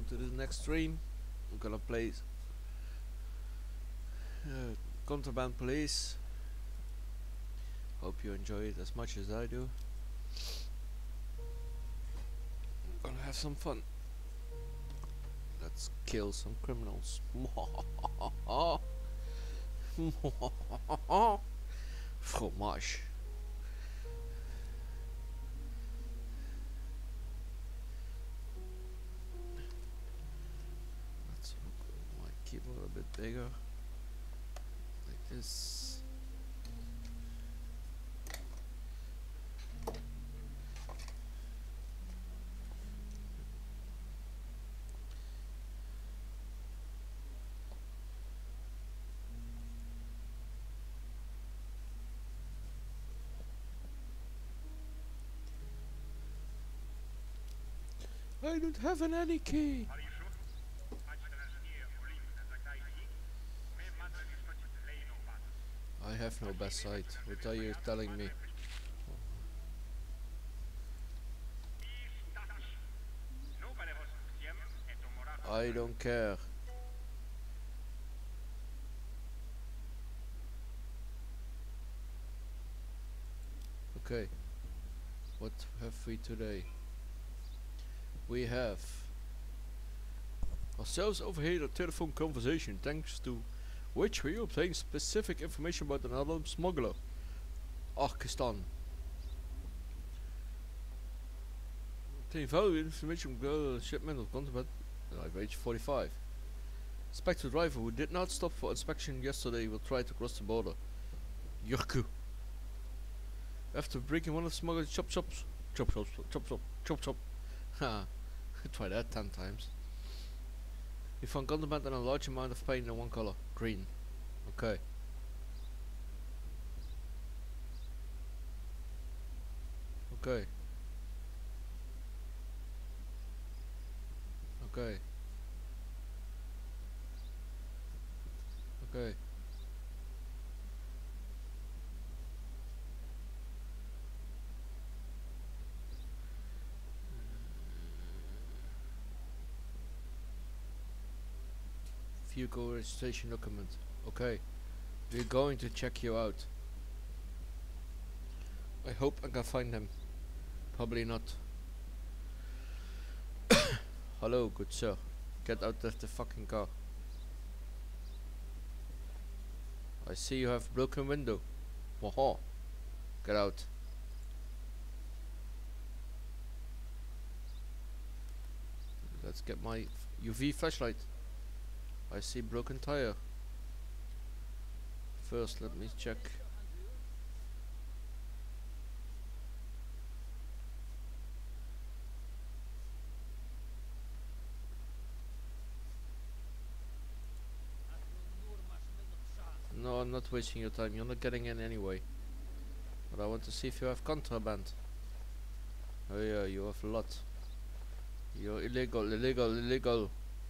welcome to the next stream. I'm gonna play Contraband Police. Hope you enjoy it as much as I do. Gonna have some fun. Let's kill some criminals. Fromage. Let's make my keyboard a bit bigger, like this. I don't have any key. I have no best side. What are you telling me? I don't care. Okay. What have we today? We have ourselves overheard a telephone conversation, thanks to which we obtained specific information about another smuggler, Pakistan. Obtained valuable information about shipment of contraband. I've reached 45. Suspected driver who did not stop for inspection yesterday will try to cross the border. Yurku. After breaking one of the smuggler's chop shops. Ha. Try that 10 times. We found contraband and a large amount of paint in one color, green. Okay. Okay. Okay. Okay. Vehicle registration document. Okay. We're going to check you out. I hope I can find them. Probably not. Hello, good sir. Get out of the fucking car. I see you have broken window. Waha. Get out. Let's get my UV flashlight. I see broken tire. First, let me check. No, I'm not wasting your time. You're not getting in anyway. But I want to see if you have contraband. Oh yeah, you have a lot. You're illegal, illegal, illegal.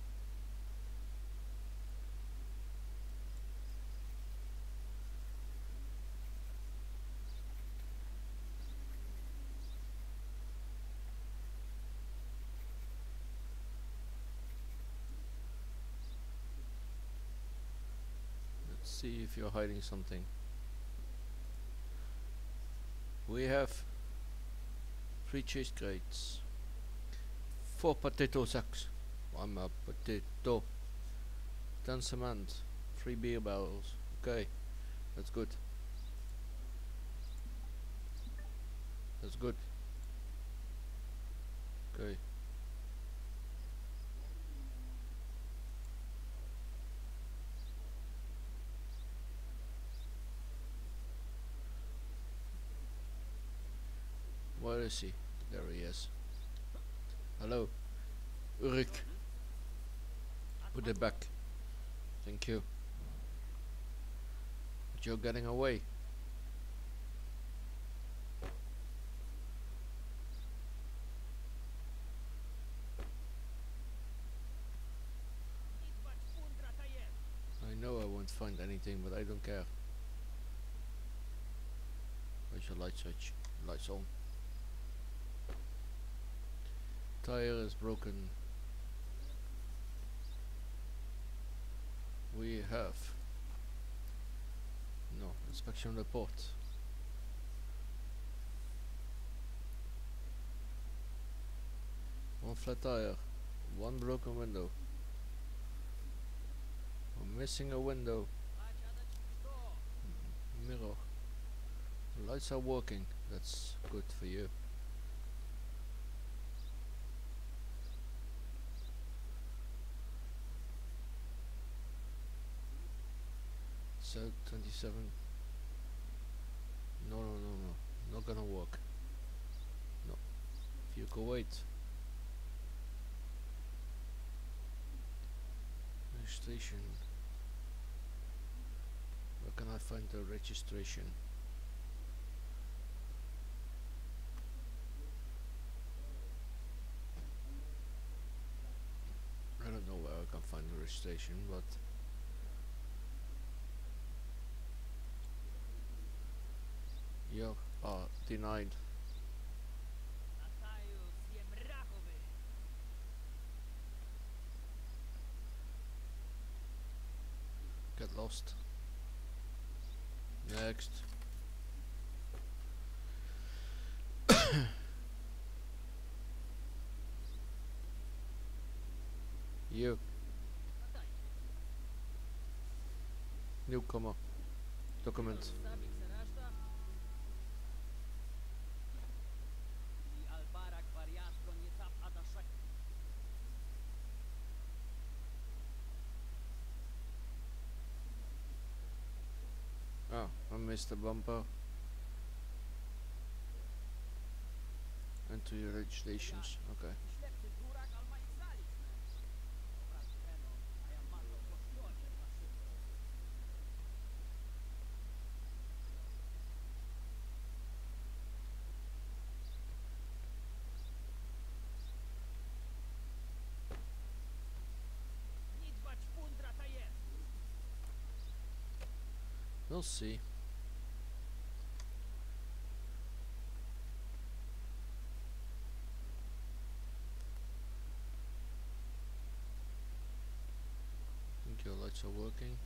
See if you're hiding something. We have 3 cheese grates, 4 potato sacks, 1 potato, 10 cement, 3 beer barrels. Okay, that's good. That's good. Okay. Where is he? There he is. Hello. Ulrich. Put it back. Thank you. But you're getting away. I know I won't find anything, but I don't care. Where's your light switch? Lights on. Tire is broken. We have no inspection report. One flat tire, one broken window. We're missing a window. Mirror. Lights are working. That's good for you. So 27. No, not gonna work. No. Vehicle wait. Registration. Where can I find the registration? I don't know where I can find the registration, but yeah, denied. Get lost. Next. You. Newcomer. Document. Oh, I missed the bumper. Enter your registrations. Okay. We'll see. I think your lights are working.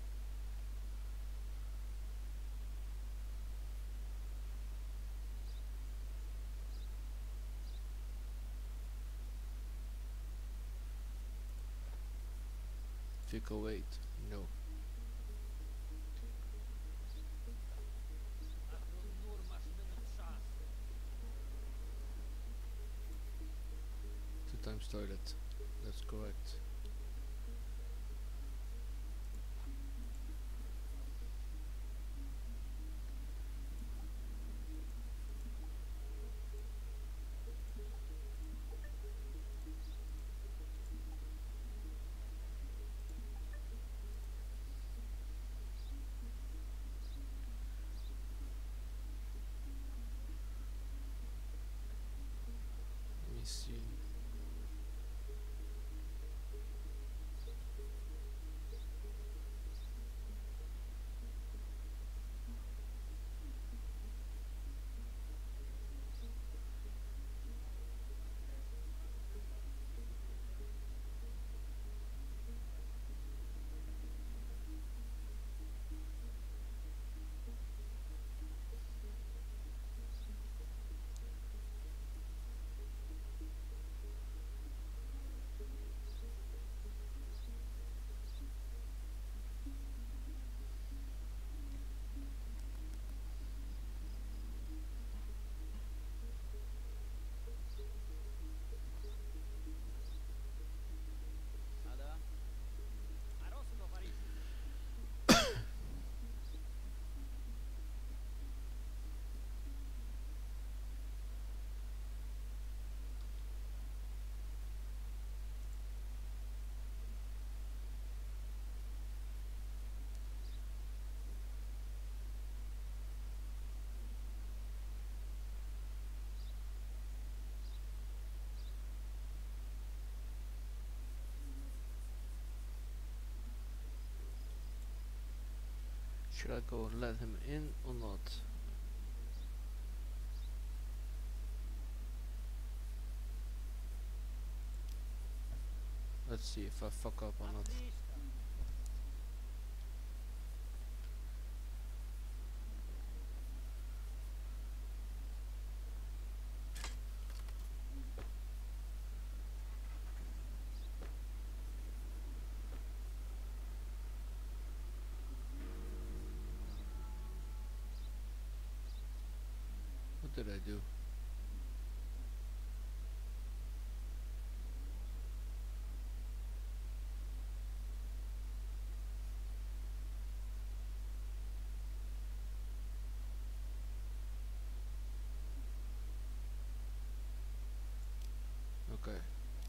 Vehicle wait. No. Two times toilet. That's correct. Let me see. Should I go let him in or not? Let's see if I fuck up or not. did I do? Okay.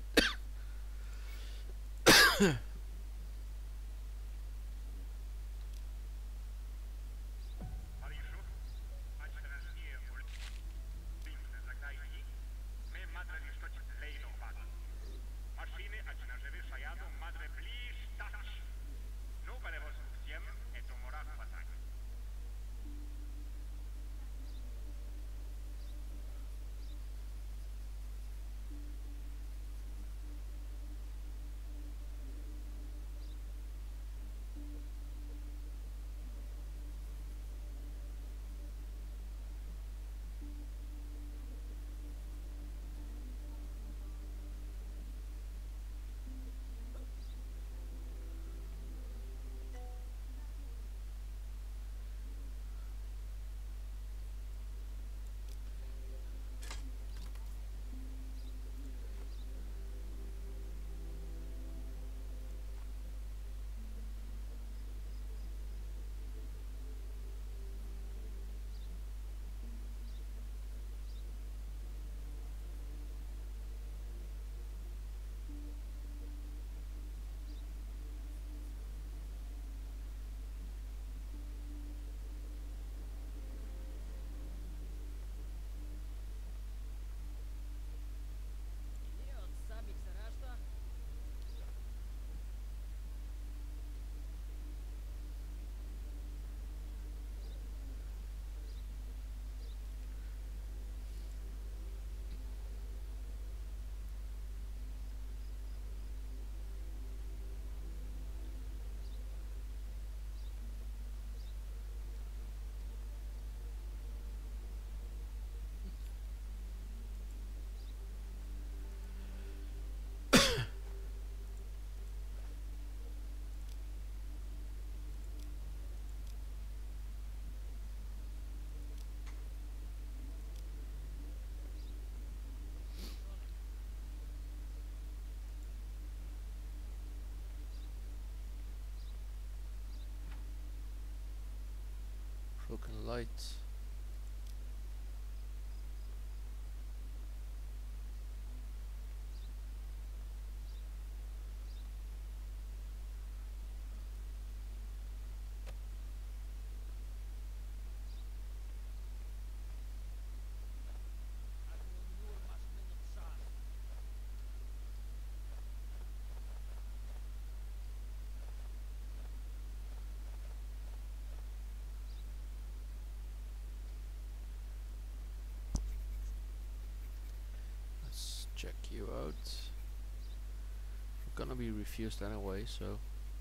Broken light. Let's check you out. We're gonna be refused anyway, so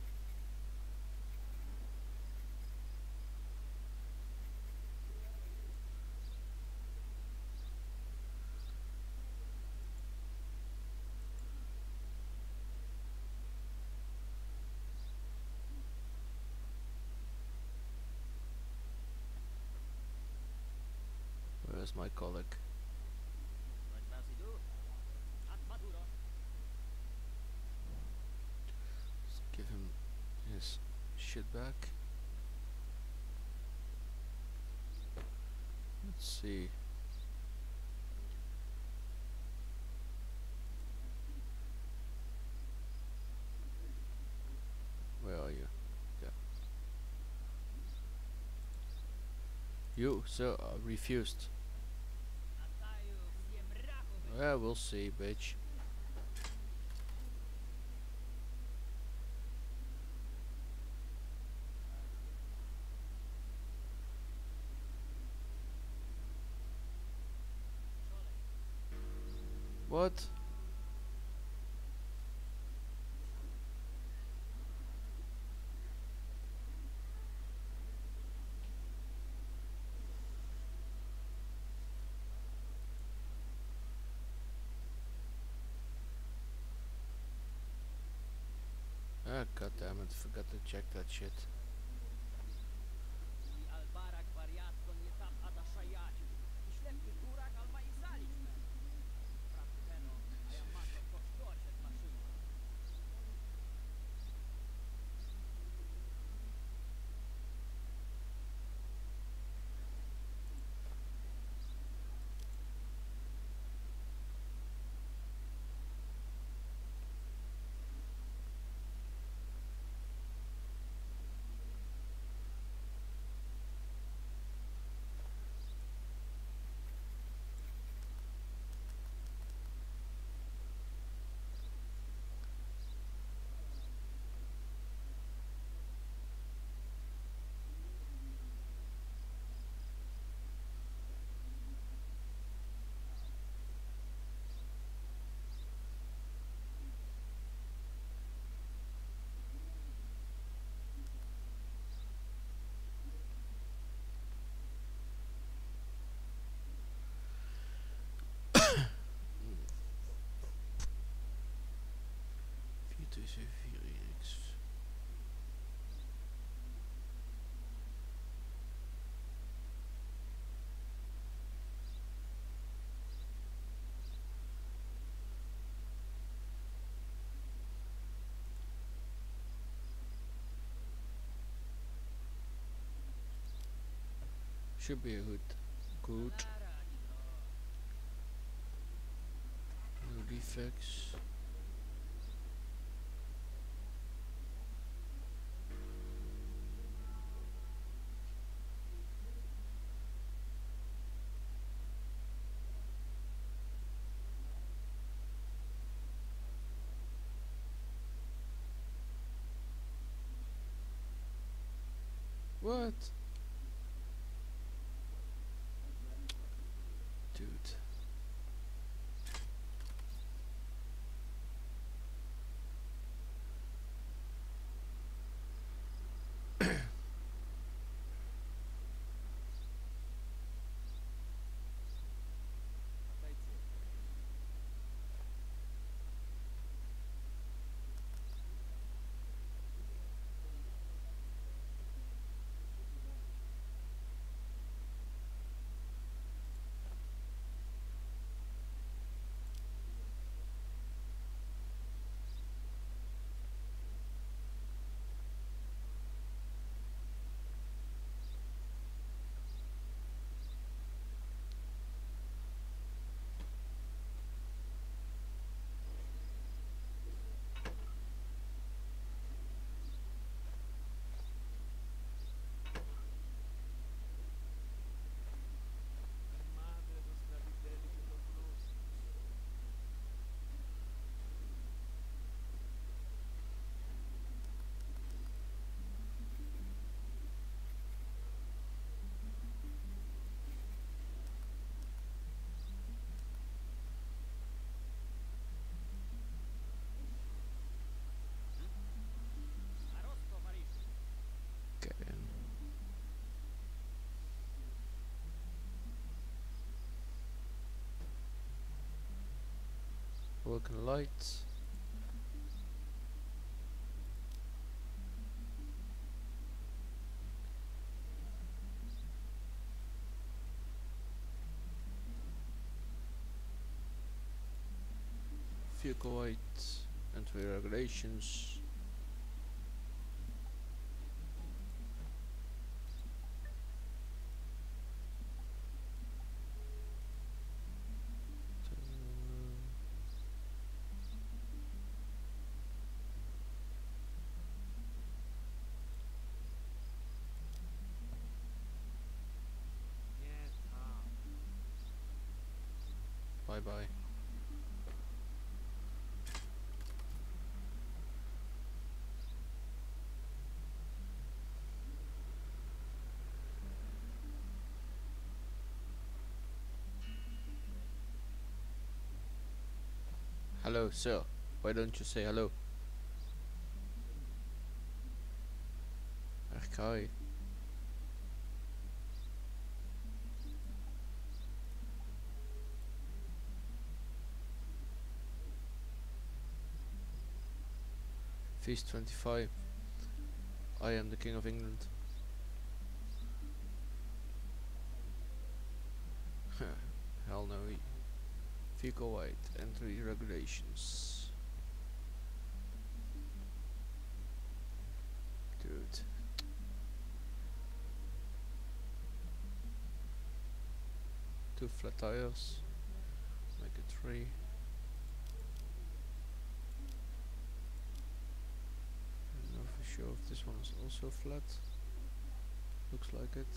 where's my colleague? Let's give him his shit back. Let's see. Where are you? Yeah. You, sir, are refused. Yeah, we'll see, bitch. What? Ah, god damn it, forgot to check that shit. 274 X. Should be a good. No defects. What? Dude. Okay. Working lights. Vehicle weight. Entry regulations. Bye bye. Hello, sir. Why don't you say hello? Okay. Feast 25. I am the King of England. Hell no. Vehicle weight. Entry regulations. Dude. Two flat tires. Make it 3. I'm not for sure if this one is also flat. Looks like it.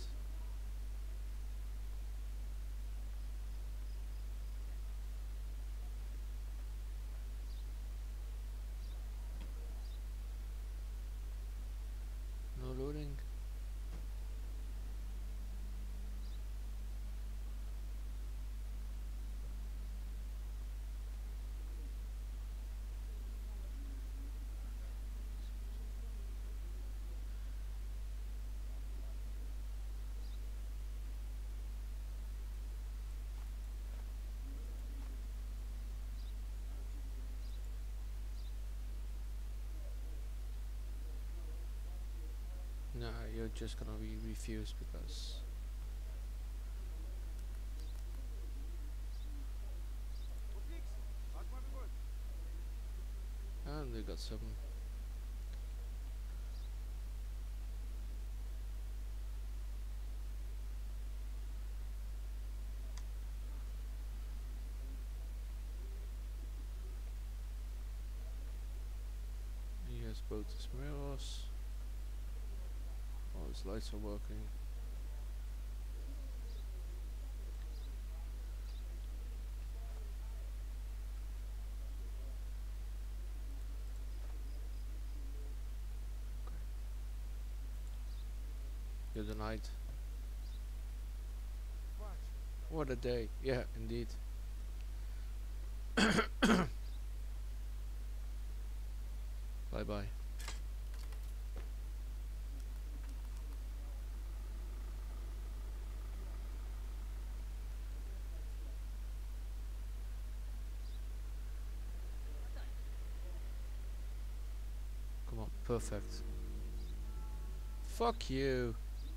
No loading. just gonna be refused because. And they got 7. He has both his mirrors. All his lights are working. You're denied. What a day. Yeah, indeed. Bye bye. Come on, perfect. Fuck you.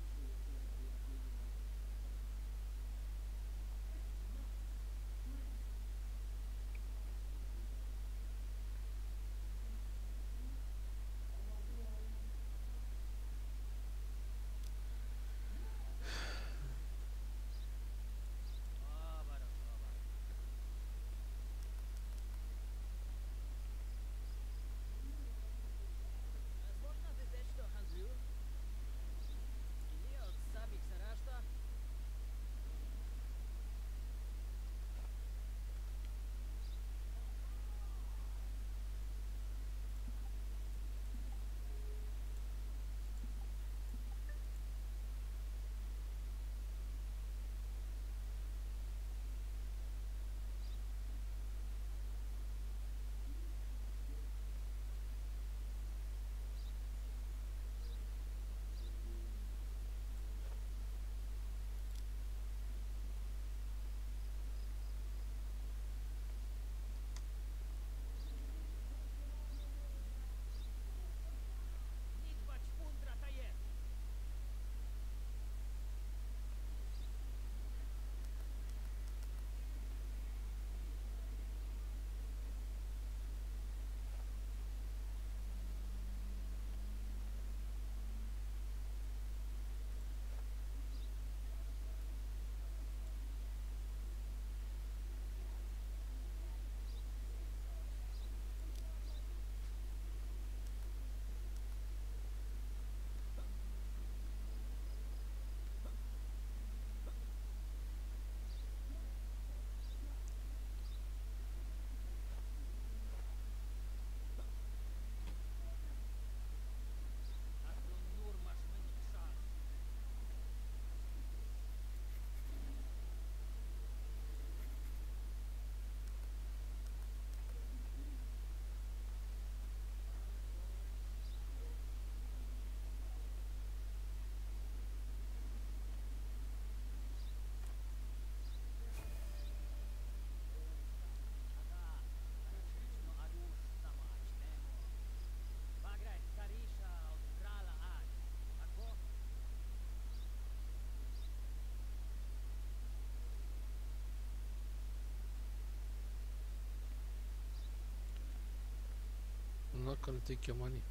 I'm not gonna take your money.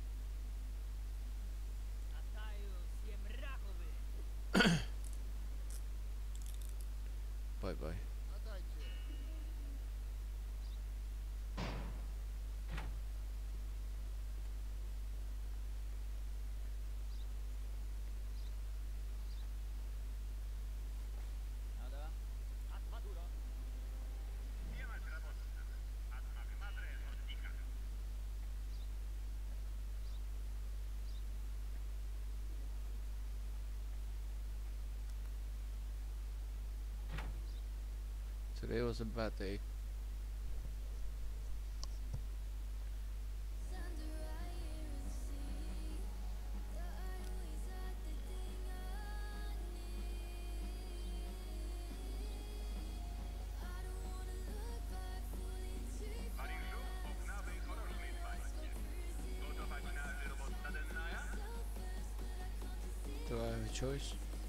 Bye bye. Today was a bad day. To choice.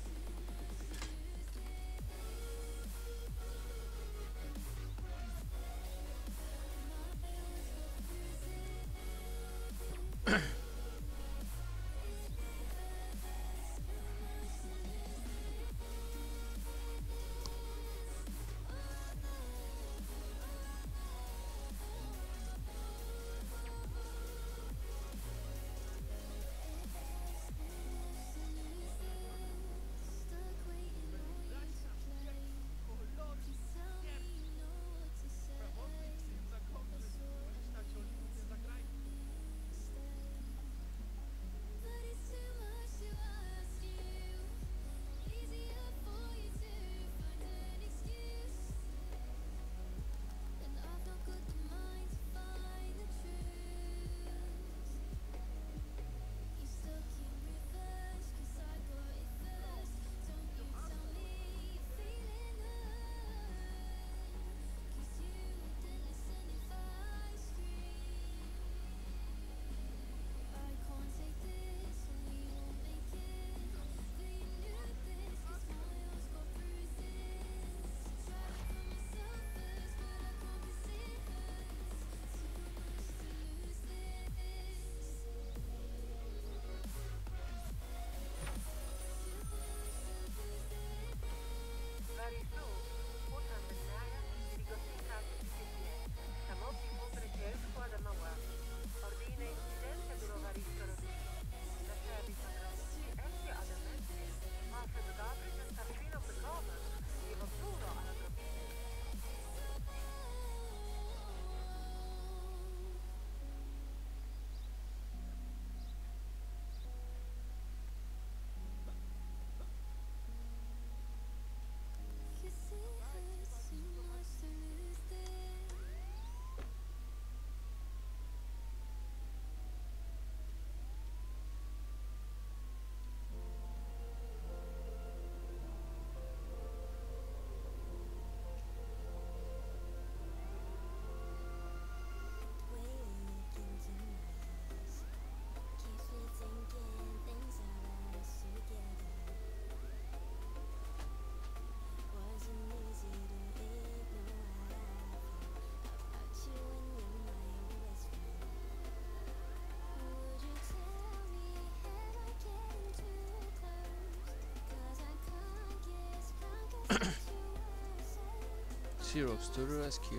Xerox to the rescue.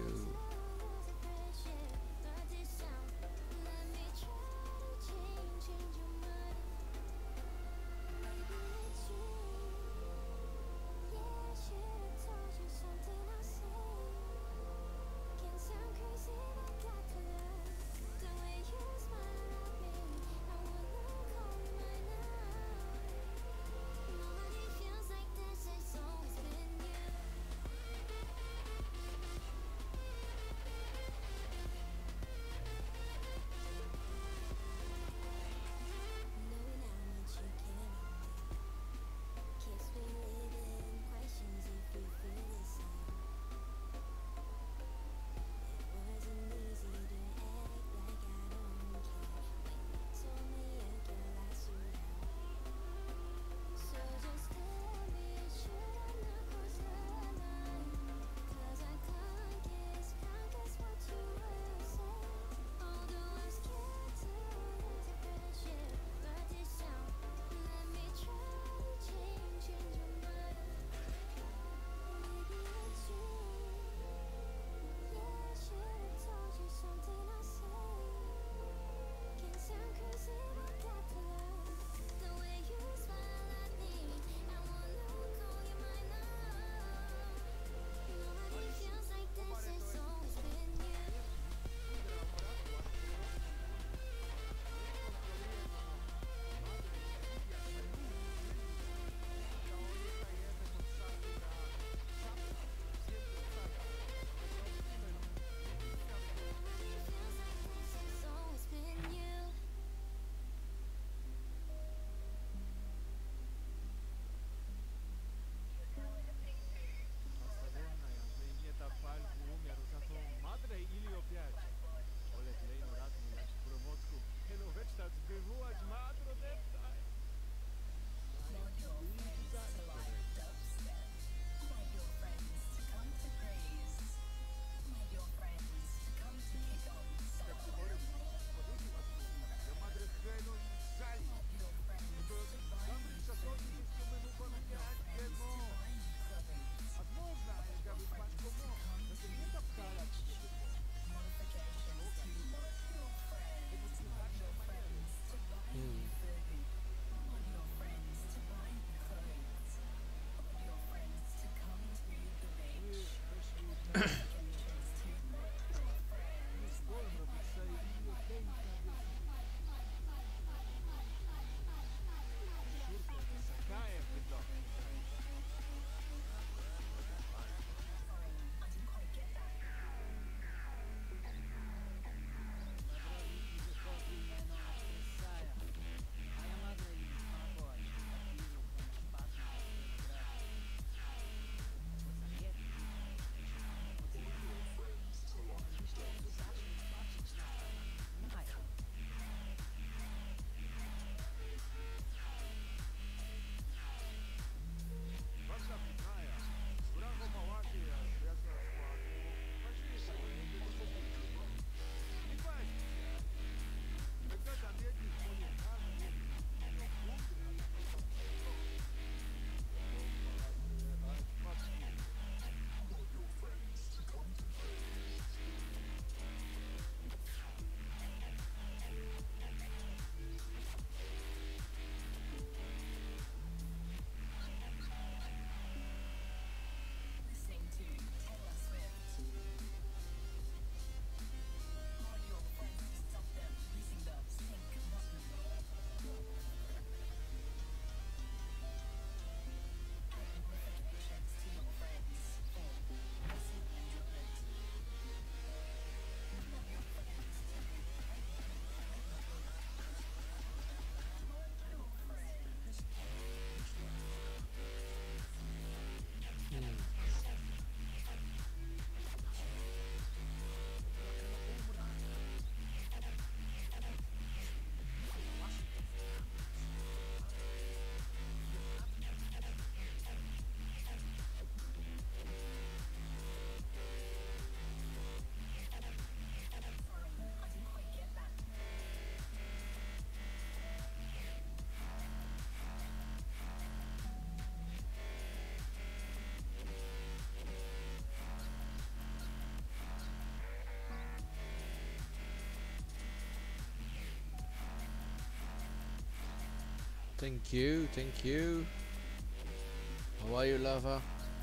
Thank you, thank you. How are you, lava?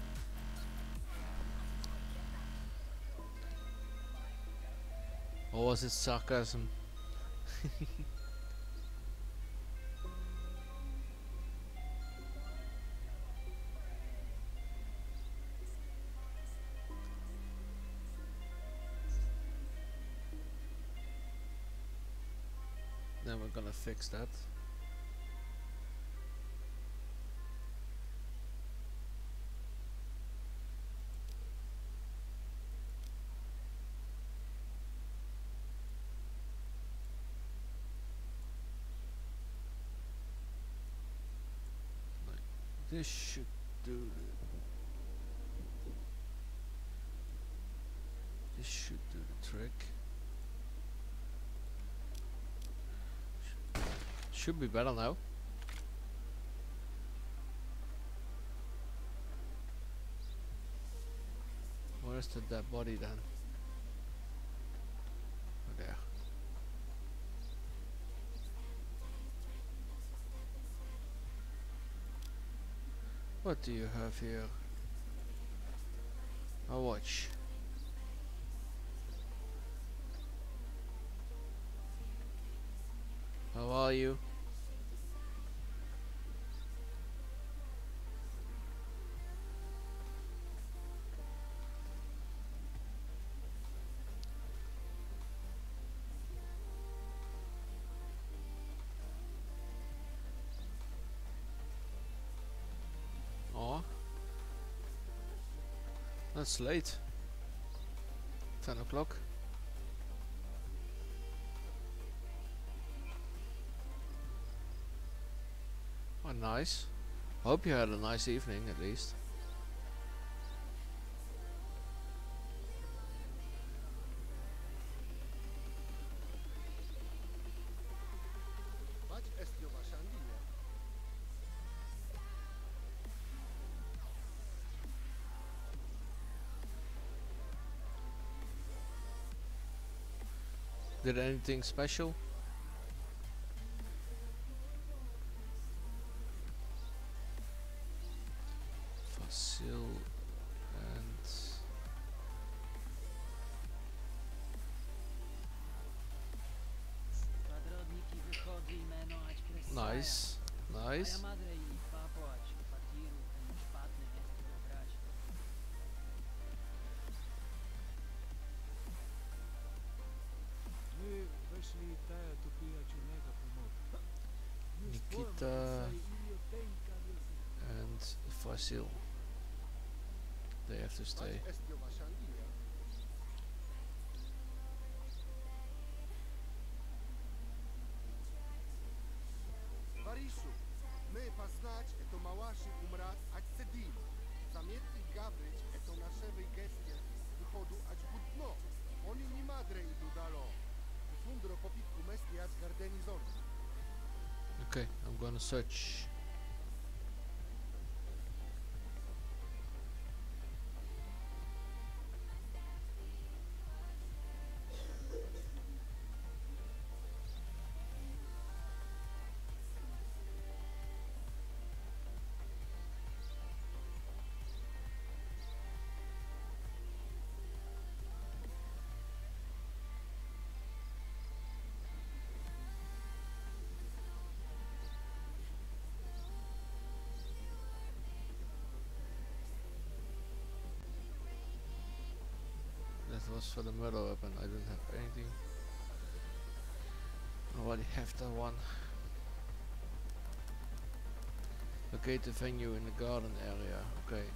Or was it sarcasm? Then we're gonna fix that. Like this should do. This should do the trick. Should be better now. Where's the dead body then? Oh, there. What do you have here? A watch. How are you? Oh, that's late. 10 o'clock. Oh, nice. Hope you had a nice evening at least. Did anything special? Fossil and nice, nice. Nikita and Fossil. They have to stay. Okay, I'm gonna search. That was for the murder weapon. I didn't have anything. I already have that one. Locate the venue in the garden area. Okay.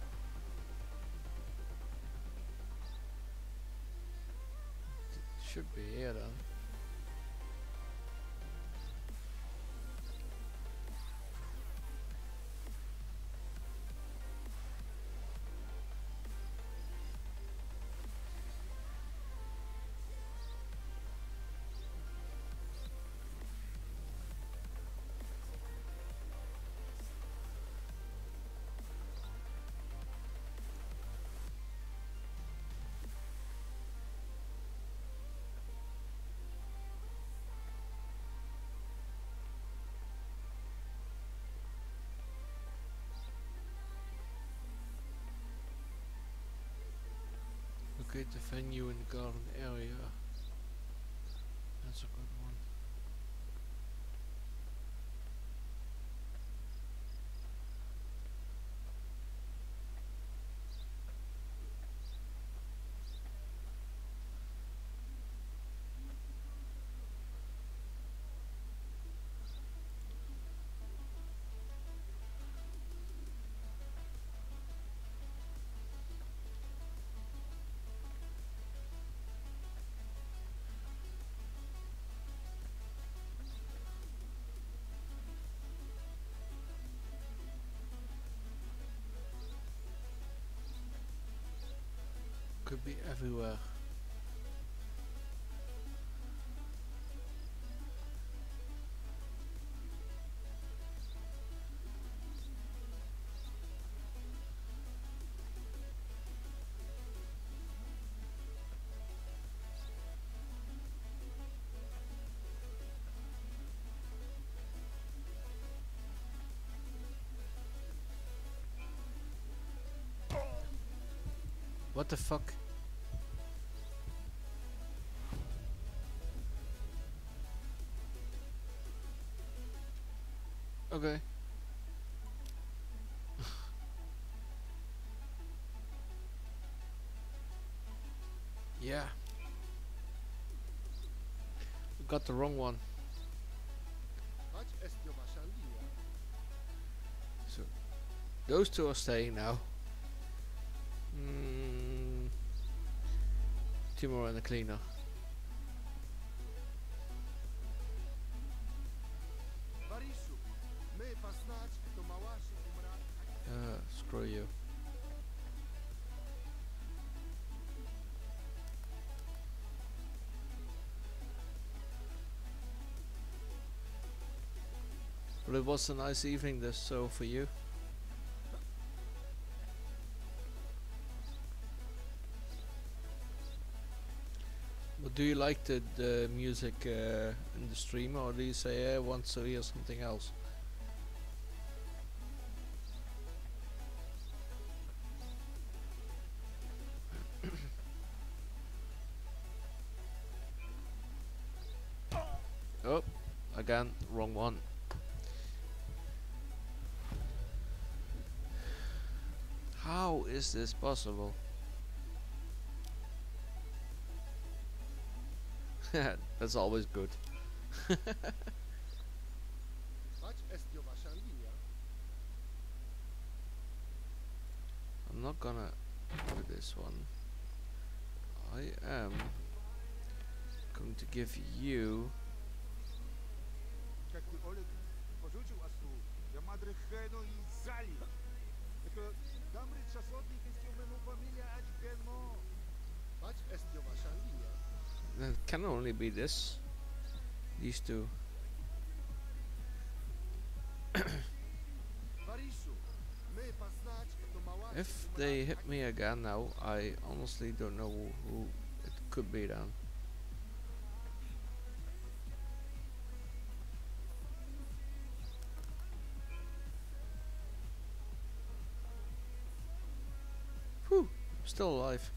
Should be here then. Locate the venue in the garden area. That's a good one. Could be everywhere. What the fuck? Okay. Yeah. We got the wrong one. So those two are staying now. Timur and the cleaner. Screw you. Well, it was a nice evening this so for you. But do you like the music in the stream, or do you say, want to hear something else? Oh, again, wrong one. How is this possible? That's always good. I'm not gonna do this one. I am going to give you it can only be this. These two. If they hit me again now, I honestly don't know who it could be then. Whew, I'm still alive.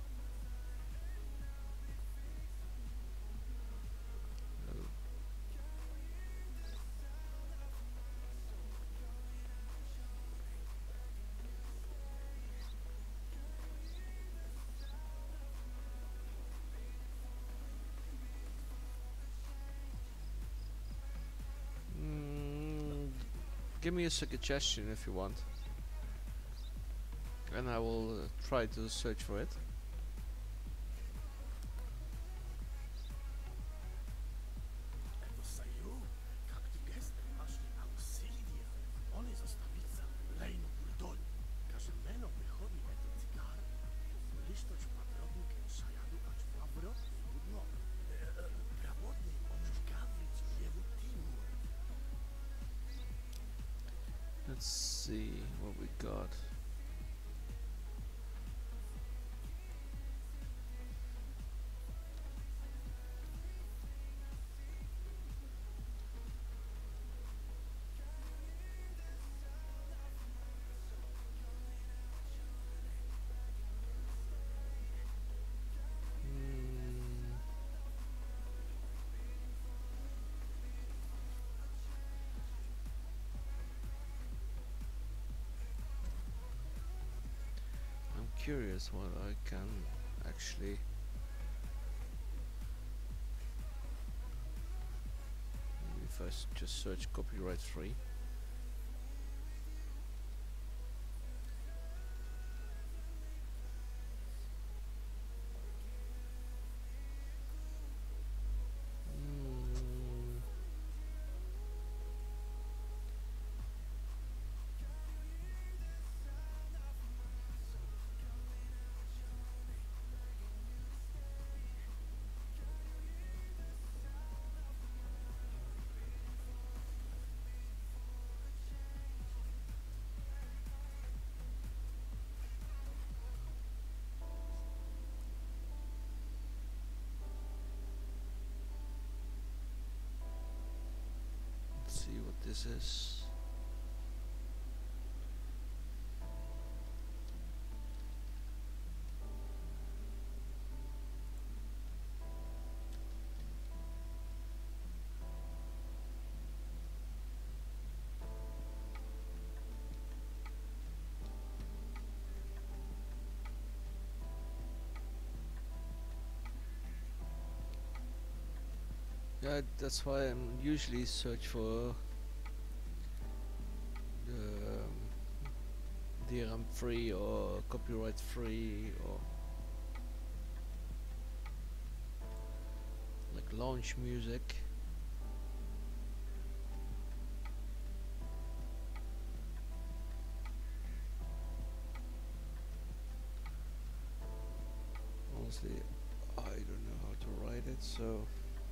Give me a suggestion if you want, and I will try to search for it. Let's see what we got. curious what I can actually. Maybe if I just search copyright free. Mm, let's see what this is. Yeah, that's why I'm usually search for DRM free or copyright free or like launch music. Honestly, I don't know how to write it, so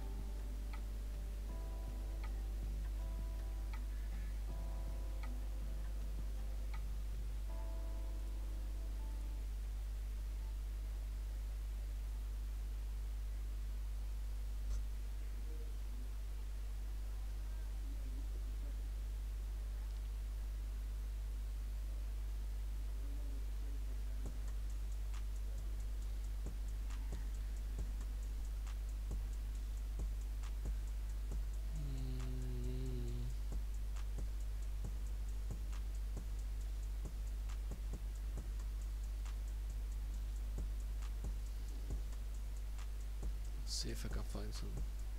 let's see if I can find some.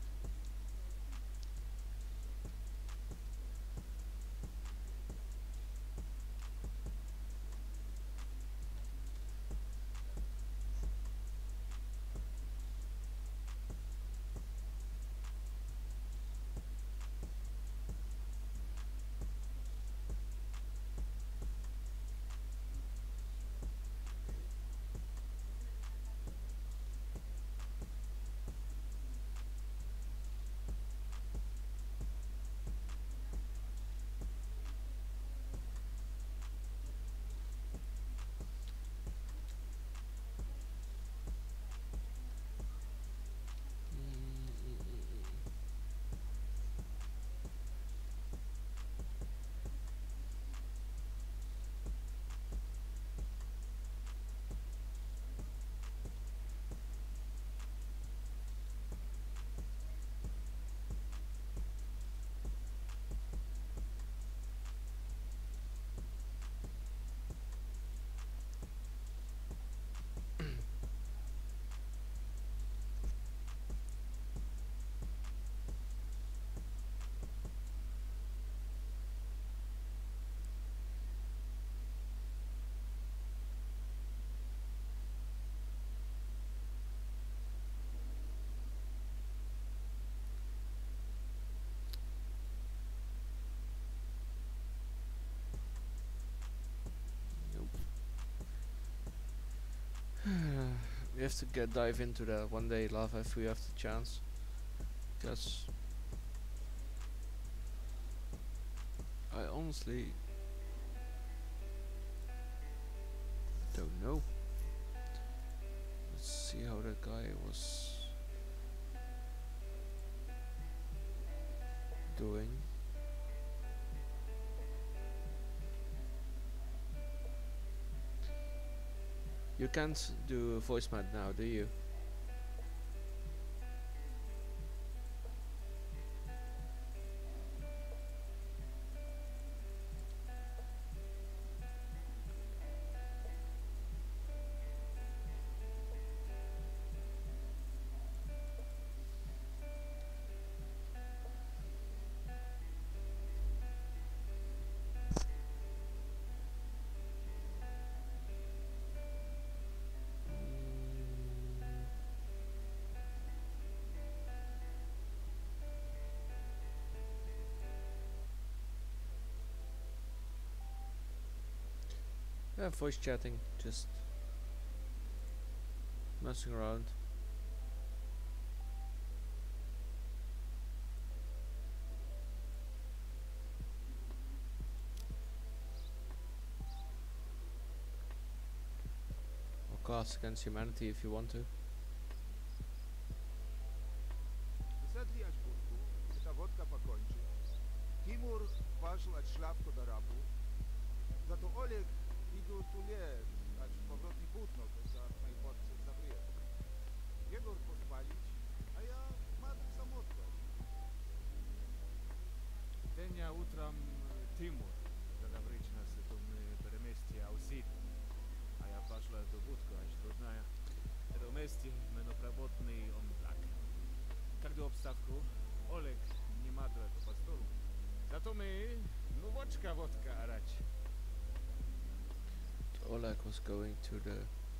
We have to dive into that one day, love, if we have the chance. Because I honestly don't know. Let's see how that guy was doing. You can't do a voice mat now, do you? Voice chatting, just messing around. Or Cards Against Humanity if you want to. Wysadli ać budku, ta wodka pokończy. Timur poszł ać szlawko do rabu. Za to Oleg idą tu lec, ać powrotny płótno, to za najpodce zabryje. Jegor pospalić, a ja matry samotkać. Dnia utrом Timur задаврич нас это мы переместие Аусид, а я пошла эту будку, аж трудная. Это вместе менопроботный он блак. Когда обставку, Олег не мадра это по столу. Зато мы, ну водка орать. Oleg was going to the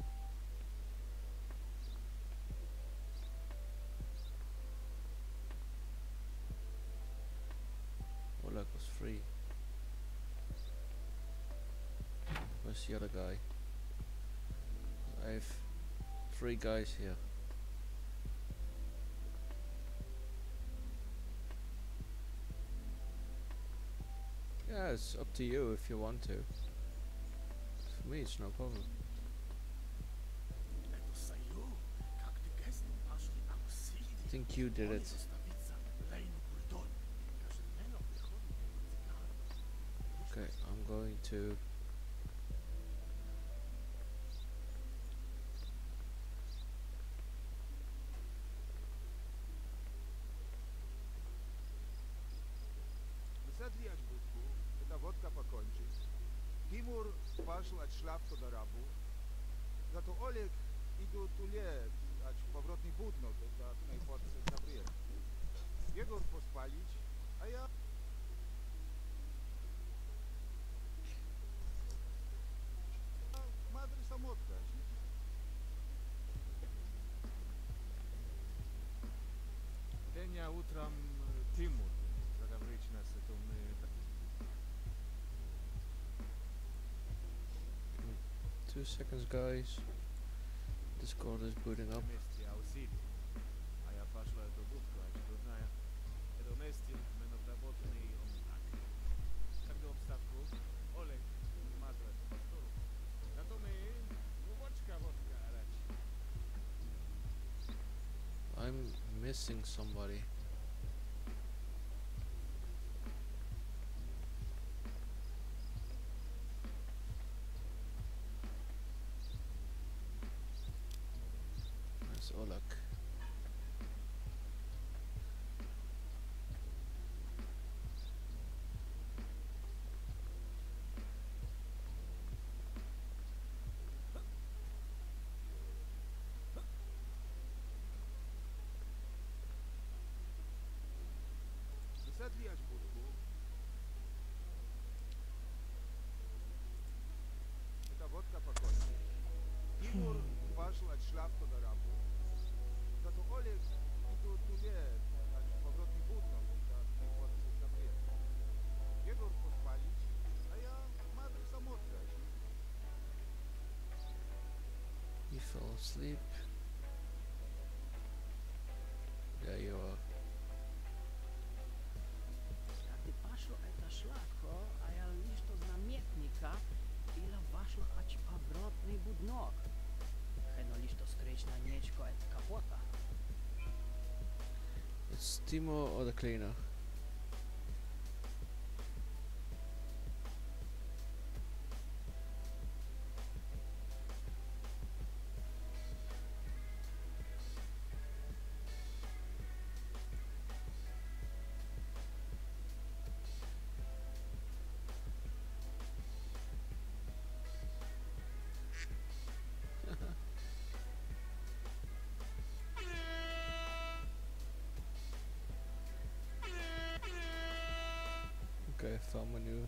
Oleg was free. Where's the other guy? I have 3 guys here. Yeah, it's up to you if you want to. For me, it's no problem. I think you did it. Okay, I'm going to Wysadli ać budku, ta wodka pokończy. Timur poszł ać szlawko do rabu. Za to Oleg idą tu lec, ać powrotny płótno, to za najpodce zabryje. Jegor pospalić, a ja matry samotkać. Dnia utrом Timur задаврич нас это мы 2 seconds, guys. Discord is booting up. вместе Аусид, а я пошла эту будку, аж трудная. Это вместе менопроботный он блак. Когда обставку, Олег не мадра это по столу. Зато мы, ну водка орать. I'm missing somebody. Where's Oleg? Wysadli ać budku. Ta wodka pokończy. Timur poszł ać szlawko do rabu. Za to Oleg idą tu lec, ać powrotny płótno, to za najpodce zabryje. Jegor pospalić, a ja matry samotkać. He fell asleep. There you are. Gdy poszło это szlako, a ja lisz to znamietnika, ile waszło ać powrotny budnok. Heno lisz to skryć na nieczko et kapota. It's Timo or the cleaner. Okay, found my new.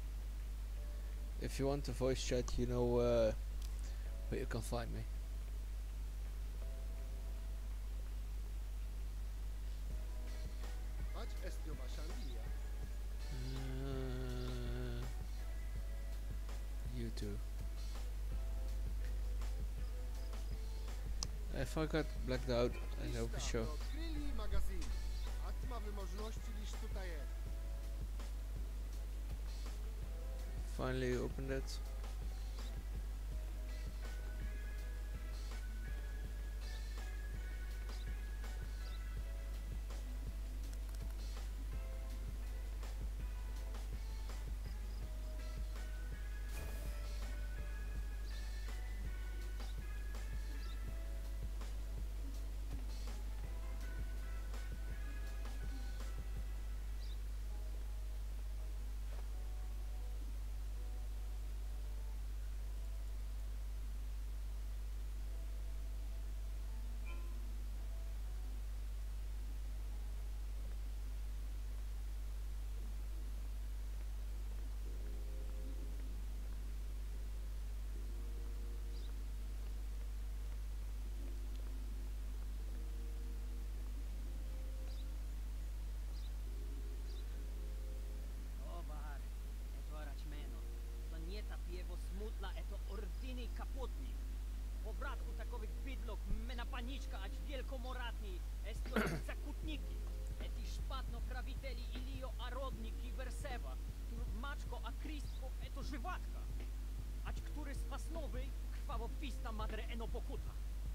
If you want to voice chat, you know where you can find me. too. If I got blacked out, I know for sure. Odkryli magazyn. Akt ma wymożności niż tutaj jest. Finally opened it. Tovar, eto aračmeno. Planeta pjevo smutna, eto ordini kaputnik. Povratku takových bydlok, mena panička, ač vjelkomoratni, esto zakutniki. Eti špatno praviteli Ilio a rodniki Verseva, tur mačko a kristko, eto živatka. Ač który spasnowy, krwawo pista madre eno pokuta.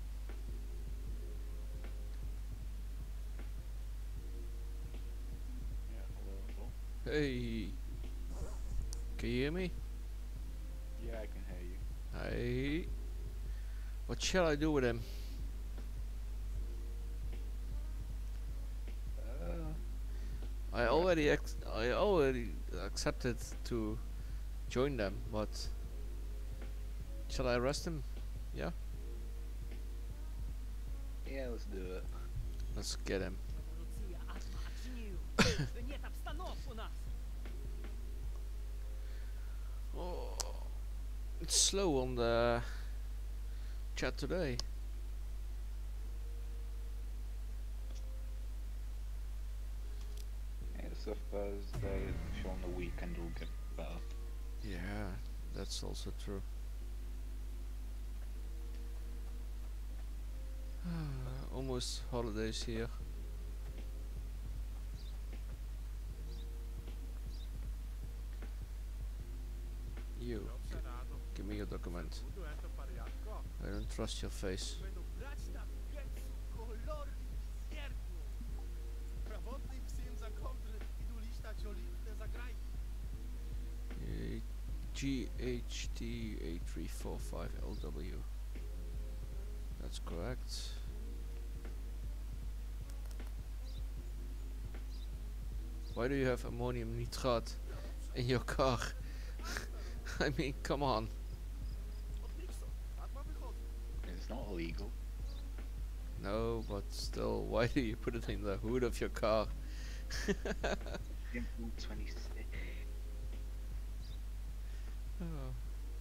Yeah, hello. Hey, can you hear me? Yeah, I can hear you. Hey, what shall I do with him? I already accepted to join them, but shall I arrest him? Yeah, Yeah, let's do it. let's get him. Революция атма отчинил. Нет обстановок у нас. Oh, it's slow on the chat today. Yeah, it's a Thursday. If you're on the weekend, it'll get better. Yeah, that's also true. Almost holidays here. You, give me your document. I don't trust your face. Będą brać na Getsu kolory pierdło. Prawotny psiem za kontry idą liczać oliwne zagrajki. GHT8345LW. That's correct. Why do you have ammonium nitrate in your car? I mean, come on. Od Nixon, atma wychodzą. It's not illegal. No, but still, why do you put it in the hood of your car? Simple 26. Oh.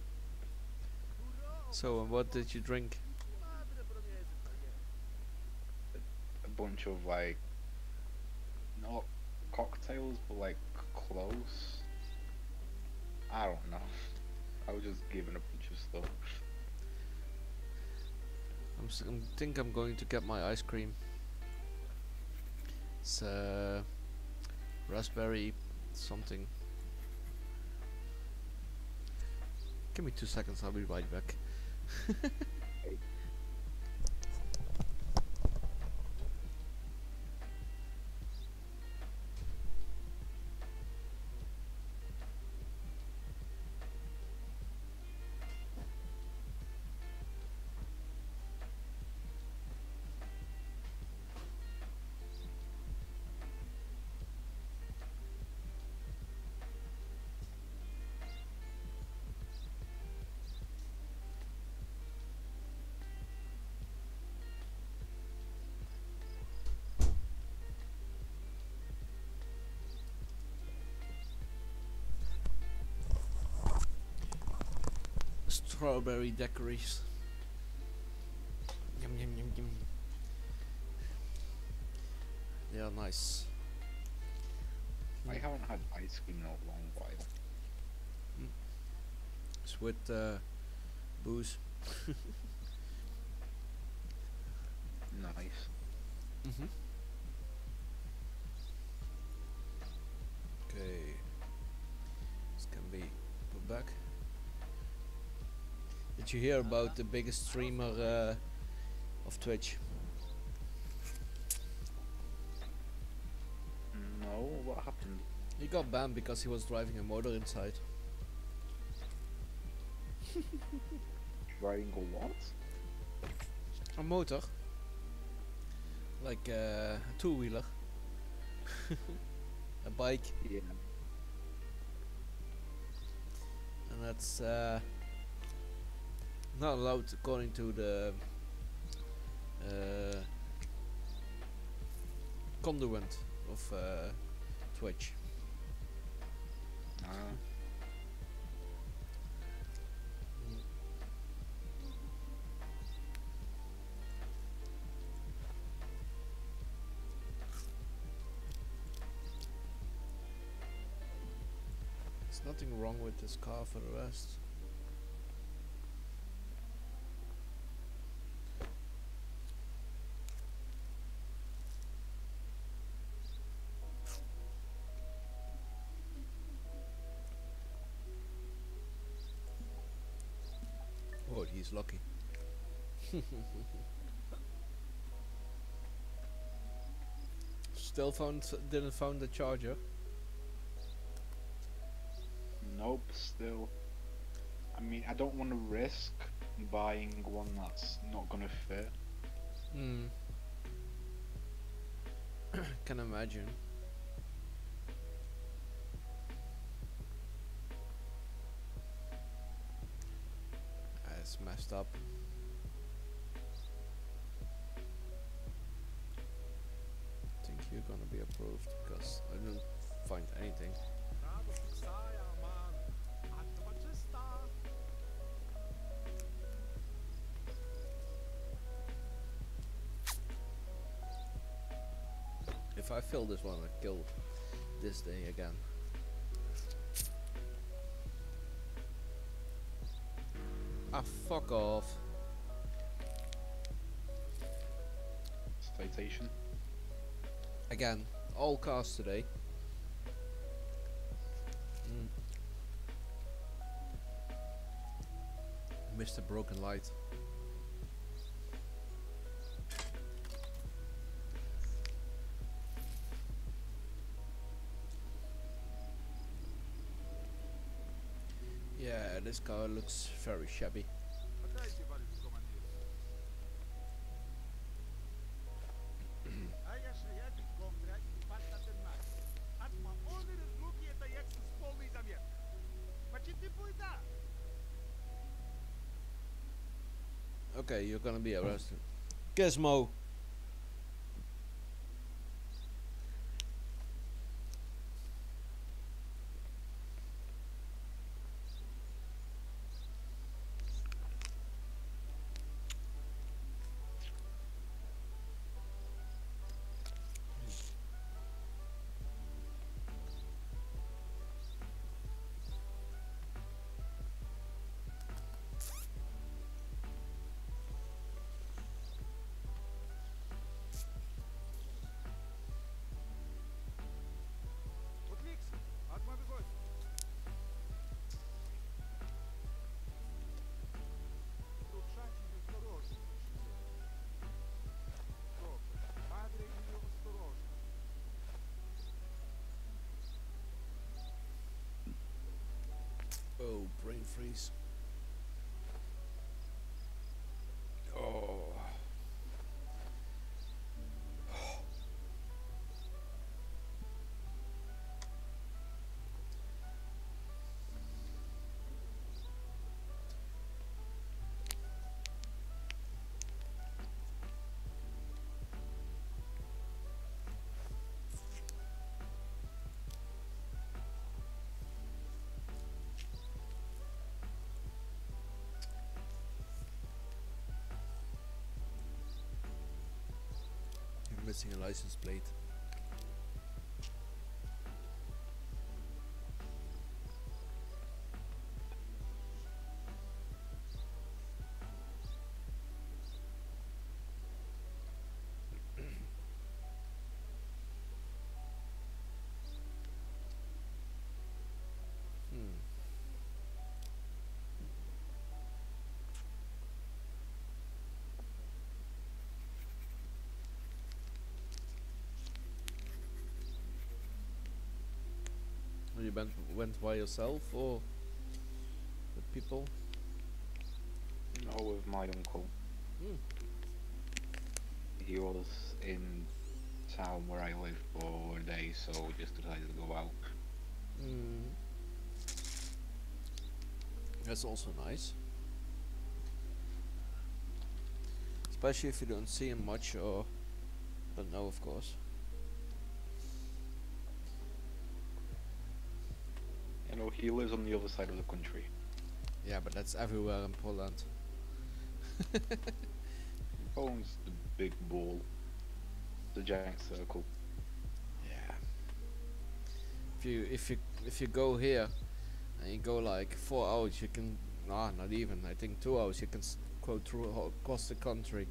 So, and what did you drink? Madre broniezy to jest. A bunch of like, not cocktails, but like close. I don't know. I was just given a bunch of stuff. I think I'm going to get my ice cream. It's raspberry something. Give me 2 seconds, I'll be right back. Strawberry daiquiris. Yum yum yum yum. They are nice. I haven't had ice cream in a long while. It's with booze. Nice. Mm-hmm. Okay. This can be put back. Did you hear about the biggest streamer of Twitch? No, what happened? He got banned because he was driving a motor inside. Driving a what? A motor? Like a two-wheeler. A bike. Yeah. And that's not allowed according to the conduit of Twitch. Ah. There's nothing wrong with this car for the rest. Oh, he's lucky. Still didn't found the charger. Nope, still. I mean, I don't want to risk buying one that's not gonna fit. Hmm. Can imagine. It's messed up. I think you're gonna be approved because I didn't find anything. If I fill this one, I'll kill this day again. Ah, fuck off. Citation. Again, all cars today. Missed a broken light. Yeah, this car looks very shabby. Отдайте, товарищ командир. А я шаят контракт паттатенмай. Атма онер луки это якс полный замер. Почти ты пойда. Okay, you're gonna be arrested. Gizmo! Отвикс. Атма выходит. Рушайте осторожно. Падре ее осторожно. Oh, brain freeze. Oh. You're missing a license plate. you went by yourself or with people? No, with my uncle. Hmm. He was in town where I live for a day, so we just decided to go out. Mm. That's also nice. Especially if you don't see him much or don't know, of course. You know, he lives on the other side of the country. Yeah, but that's everywhere in Poland. He owns the big ball, the giant circle. Yeah. If you go here and you go like 4 hours, you can not even. I think 2 hours you can go through across the country.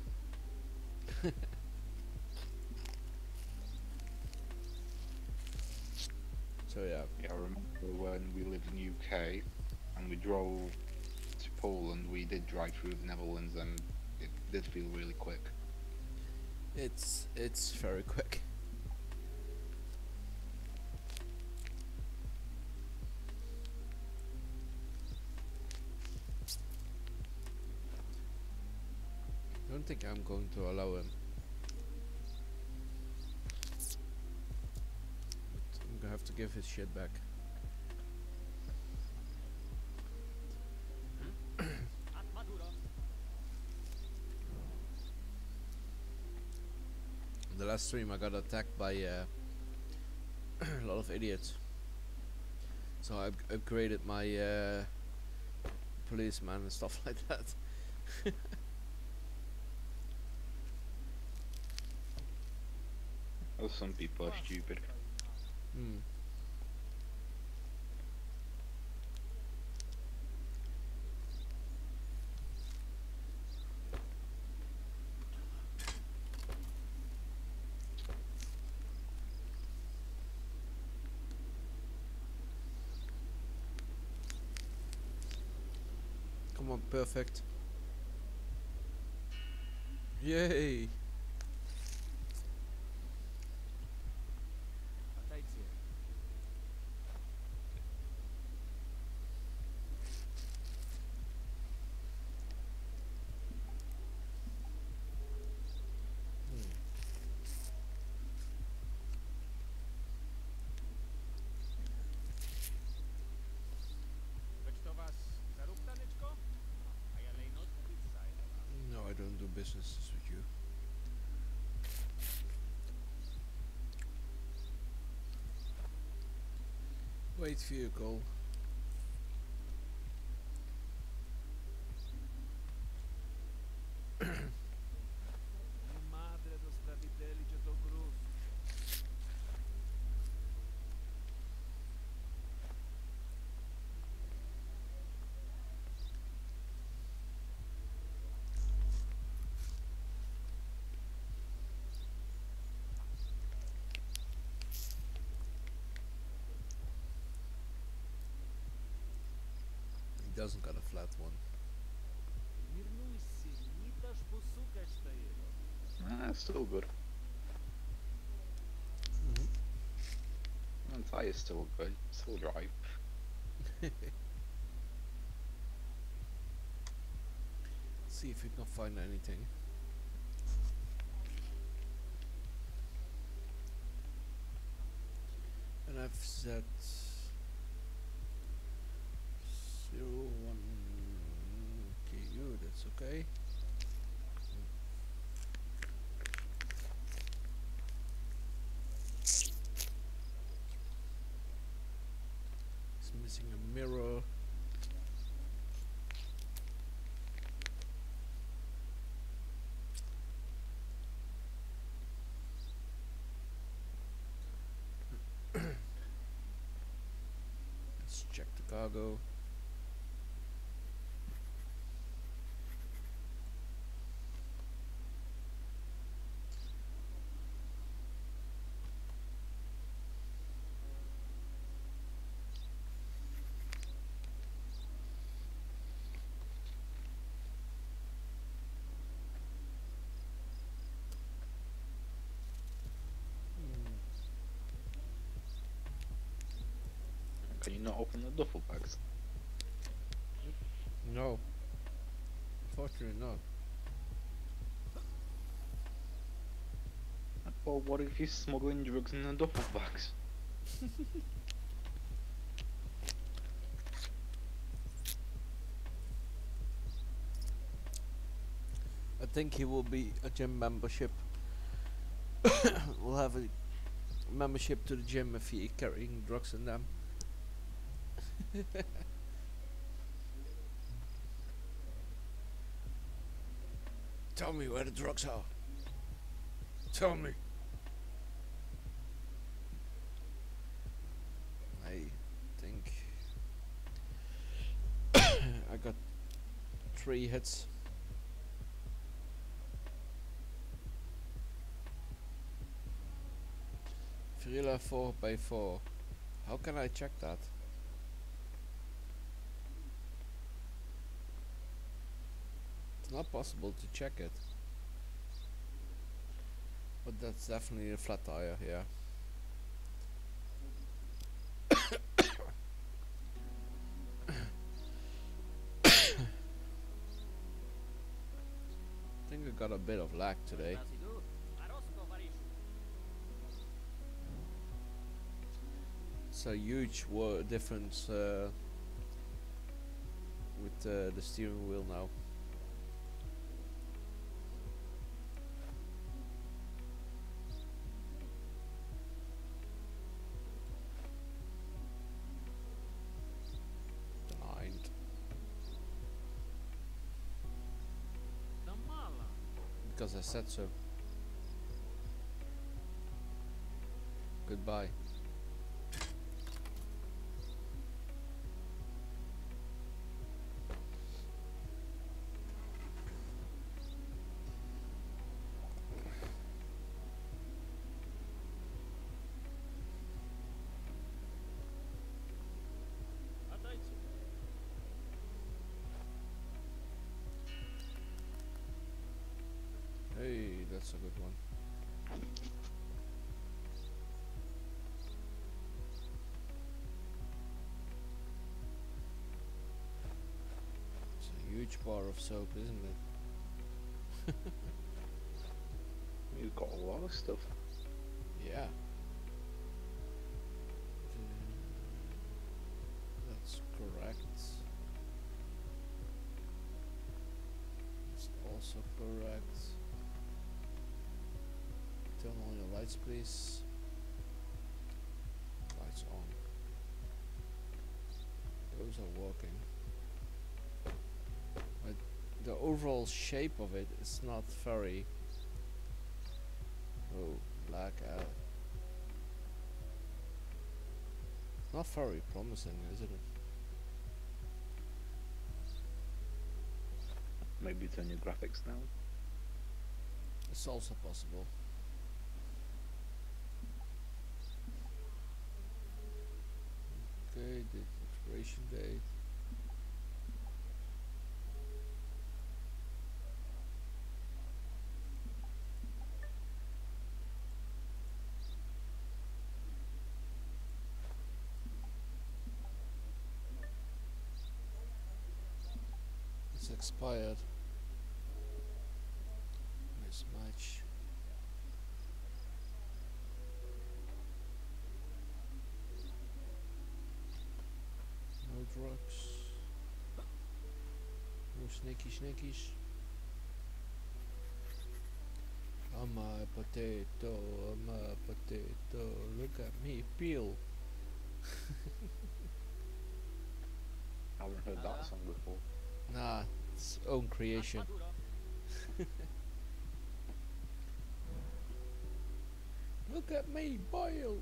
So yeah. Yeah, I remember when we lived in UK and we drove to Poland, we did drive through the Netherlands and it did feel really quick. It's very quick. I don't think I'm going to allow him. But I'm gonna have to give his shit back. In the last stream I got attacked by a lot of idiots. So I upgraded my policeman and stuff like that. Well, some people are stupid. Hmm. Come on, perfect. Yay! Patajcie. Već to vas zarub tanečko? A ja lej not bit sajlova. No, I don't do businesses with you. Wait vehicle. Mi madre do spravideli će to gruz. He doesn't got a flat one. Mirnuj si, nitaš posukać ta jego. It's still good. And the tire's still good. Still drive. See if we can find anything. And I've set 01 KU, that's okay. It's missing a mirror. Let's check the cargo. Can you not open the duffel bags? No. Fortunately not. Well, what if you're smuggling drugs in the duffel bags? I think he will be a gym membership. We'll have a membership to the gym if he carrying drugs in them. Tell me where the drugs are. Tell me. I think I got 3 hits. Thriller 4x4. How can I check that? It's not possible to check it. But that's definitely a flat tire, yeah. I think I got a bit of lag today. It's a huge difference with the steering wheel now. Denied. Because I said so. Goodbye. Hey, that's a good one. It's a huge bar of soap, isn't it? You've got a lot of stuff. Yeah. That's correct. That's also correct. Turn on your lights, please. Lights on. Those are working. But the overall shape of it is not very... Oh, black out. Not very promising, is it? Maybe turn your graphics down. It's also possible. Okay, the expiration date. It's expired. Mismatch. No drugs. No sneakies. I'm a potato, look at me peel. I haven't heard that song before. Nah, it's own creation. Look at me boil.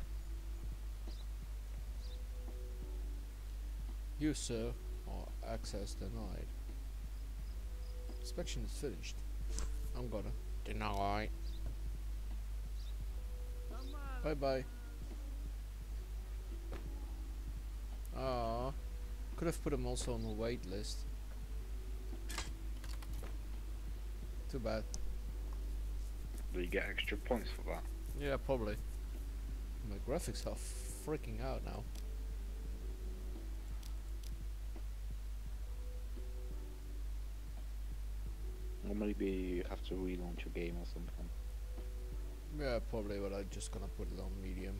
You, sir, are access denied. Inspection is finished. I'm gonna deny. Bye bye. Ah, could have put him also on the wait list. Too bad. Do you get extra points for that? Yeah, probably. My graphics are freaking out now. Or maybe you have to relaunch a game or something. Yeah, probably, but I'm just gonna put it on medium.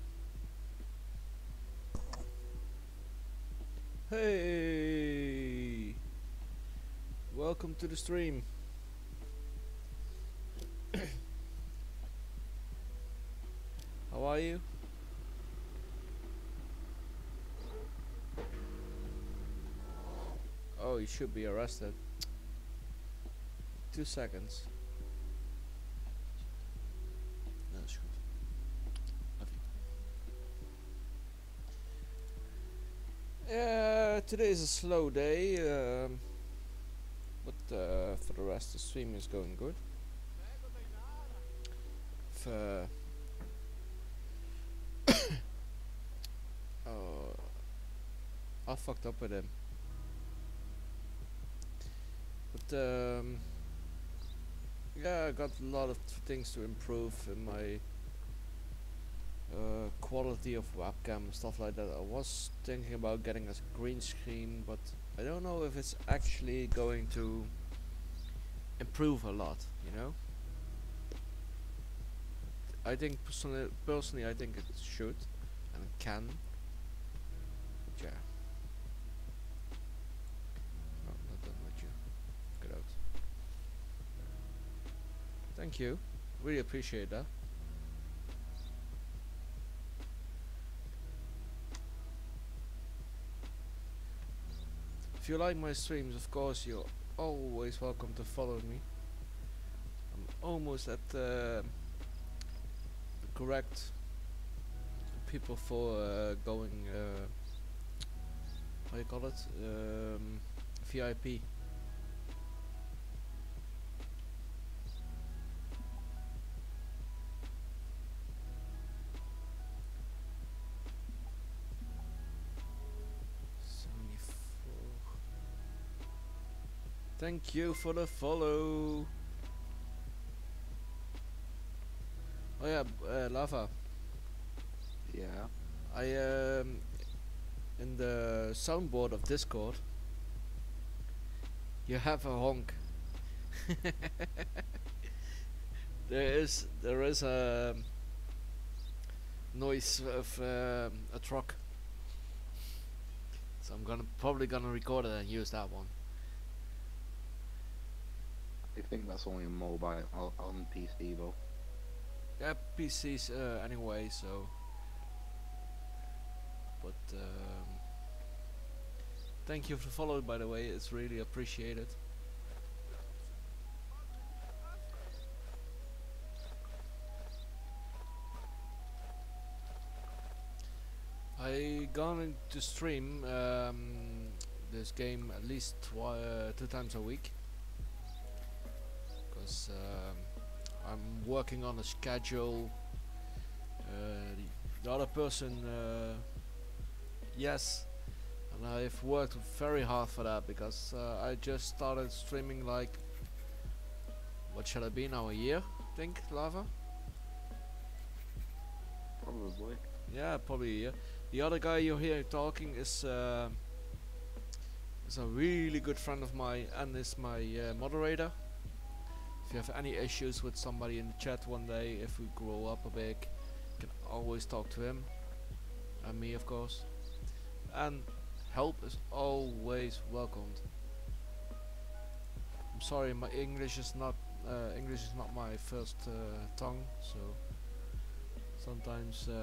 Hey! Welcome to the stream. How are you? Oh, you should be arrested. 2 seconds. Dat is goed. Love you. Yeah, today is a slow day, but for the rest the stream is going good. Oh, I fucked up with him. But yeah, I got a lot of things to improve in my quality of webcam and stuff like that. I was thinking about getting a green screen, but I don't know if it's actually going to improve a lot, you know? I think personally I think it should and it can. But yeah. No, not done with you. Get out. Thank you. Really appreciate that. If you like my streams, of course, you're always welcome to follow me. I'm almost at the correct people for going, how do you call it? VIP. Thank you for the follow. Oh yeah, Lava. Yeah. I in the soundboard of Discord, you have a honk. there is a noise of a truck. So I'm probably gonna record it and use that one. I think that's only mobile on PC though. Yeah, PCs anyway, so. But thank you for following, by the way. It's really appreciated. I gonna to stream this game at least 2 times a week. Because I'm working on a schedule. The other person, yes, and I've worked very hard for that because I just started streaming like, what shall it be now, a year, I think, Lava? Probably. Yeah, probably a year. The other guy you hear talking is a really good friend of mine and is my moderator. If you have any issues with somebody in the chat one day, if we grow up a bit, you can always talk to him and me, of course. And help is always welcomed. I'm sorry, my English is not my first tongue, so sometimes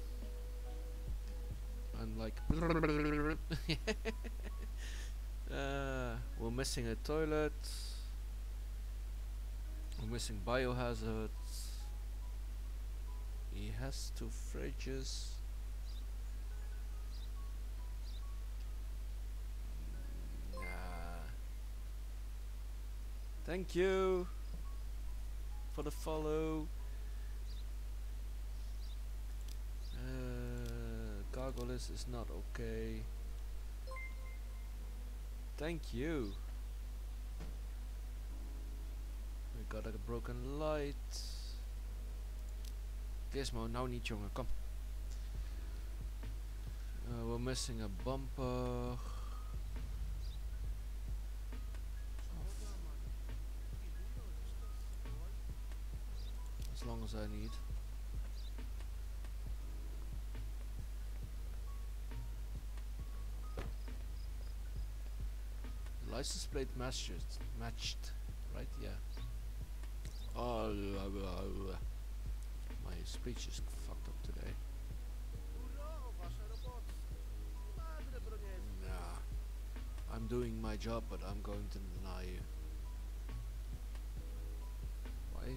I'm like we're missing a toilet. We're missing biohazards. He has 2 fridges. Nah. Thank you for the follow. Gargoyles is not okay. Thank you. We got a broken light. Gizmo, nou niet jongen, kom. We're missing a bumper. long as I need. License plate matched, right? Yeah. Oh, my speech is fucked up today. Nah, I'm doing my job, but I'm going to deny you. Why?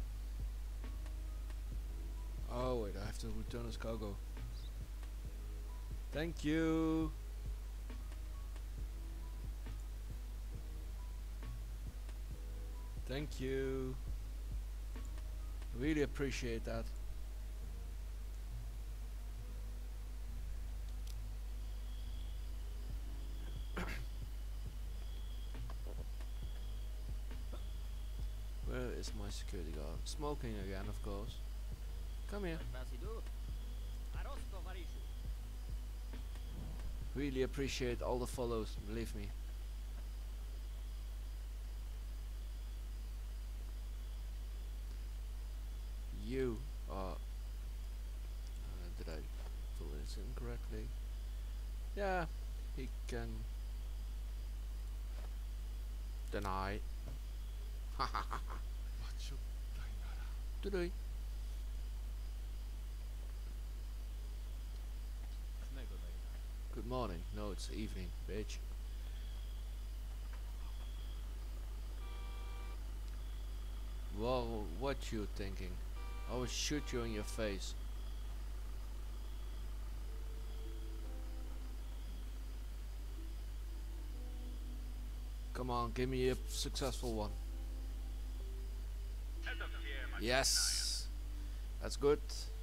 Oh wait, I have to return his cargo. Thank you. Thank you. Really appreciate that. Where is my security guard? Smoking again, of course. Come here. Really appreciate all the follows, believe me. You are... did I fill this in correctly? Yeah, he can... deny. Today. Good morning. No, it's evening, bitch. Well, what you thinking? I will shoot you in your face. Come on, give me a successful one. Yes, that's good.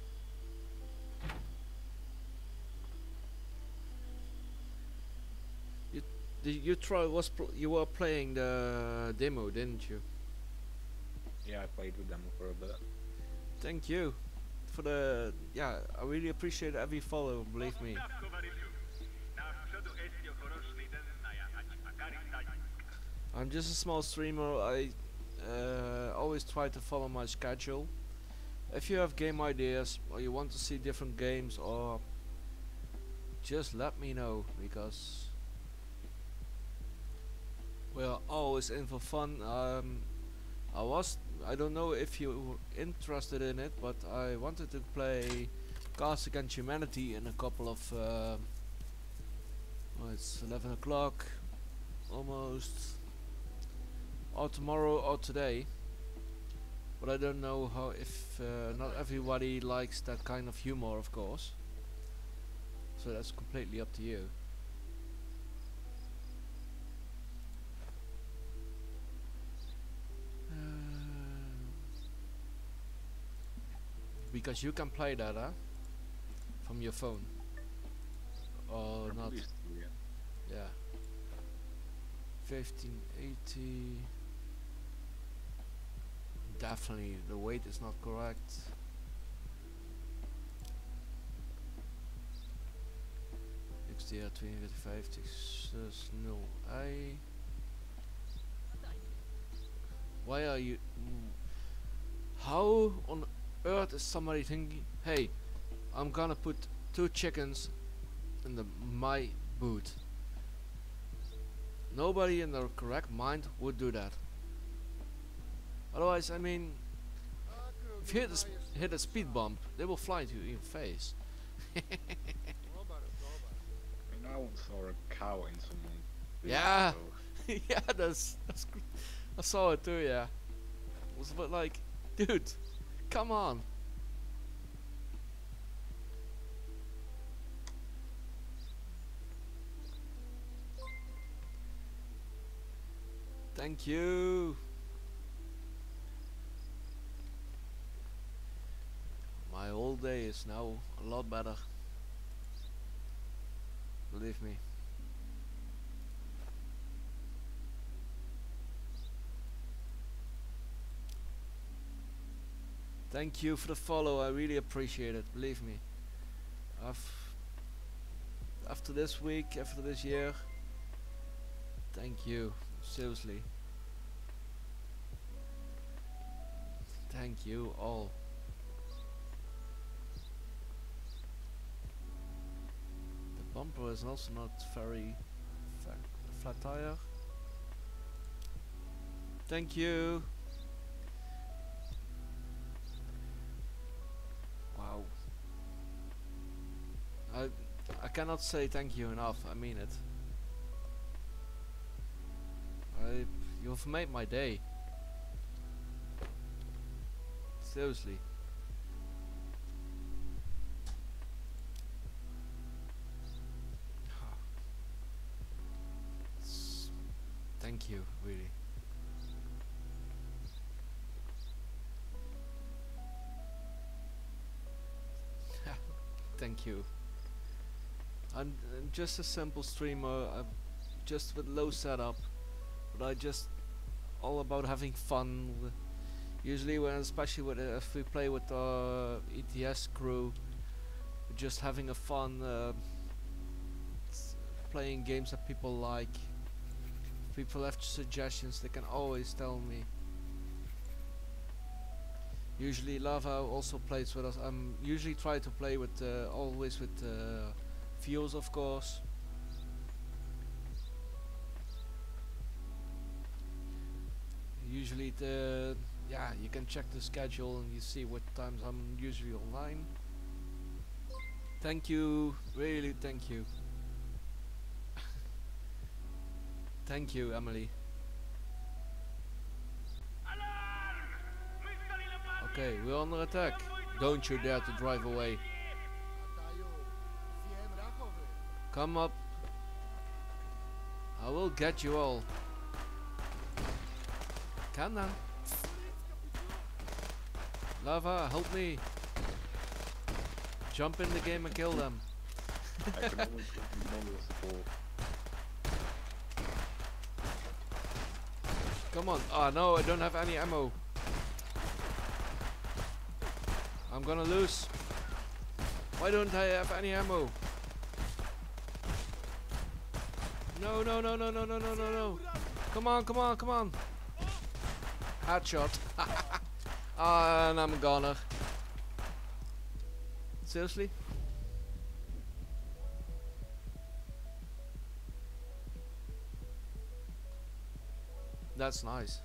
You were playing the demo, didn't you? Yeah, I played with them for a bit. Thank you for the... yeah, I really appreciate every follow, believe me. I'm just a small streamer. I always try to follow my schedule. If you have game ideas or you want to see different games, or just let me know, because we're always in for fun. I don't know if you're interested in it, but I wanted to play Cards Against Humanity in a couple of well, it's 11 o'clock almost, or tomorrow or today, but I don't know how, if not everybody likes that kind of humor, of course, so that's completely up to you. Because you can play that, huh? From your phone. Or not? Yeah. 1580. Definitely, the weight is not correct. XDR 255 Texas no I. Why are you? How on earth is somebody thinking, hey, I'm gonna put 2 chickens in my boot? Nobody in their correct mind would do that. Otherwise, I mean, if you hit a speed bump, they will fly into your face. I mean, I once saw a cow in someone. Yeah, yeah, that's I saw it too. Yeah, it was a bit like, dude, come on. Thank you. My whole day is now a lot better. Believe me. Thank you for the follow, I really appreciate it, believe me. After this week, after this year, thank you, seriously. Thank you all. Bumper is also not very flat tire. Thank you. Wow. I cannot say thank you enough. I mean it. You've made my day. Seriously. Thank you, really. Thank you. I'm just a simple streamer. I'm just with low setup, but I just all about having fun. Usually, especially if we play with our ETS crew, we're just having a fun, playing games that people like. If people have suggestions, they can always tell me. Usually Lava also plays with us. I'm usually try to play with always with Fuels, of course. Usually yeah, you can check the schedule and you see what times I'm usually online. Thank you, really thank you. Thank you, Emily. Okay, we're under attack. Don't you dare to drive away. Come up. I will get you all. Come on. Lava, help me. Jump in the game and kill them. I can only give support. Come on. Ah, no, I don't have any ammo. I'm gonna lose. Why don't I have any ammo? No, no, no, no, no, no, no, no, no. Come on, come on, come on. Headshot. And I'm a goner. Seriously? That's nice.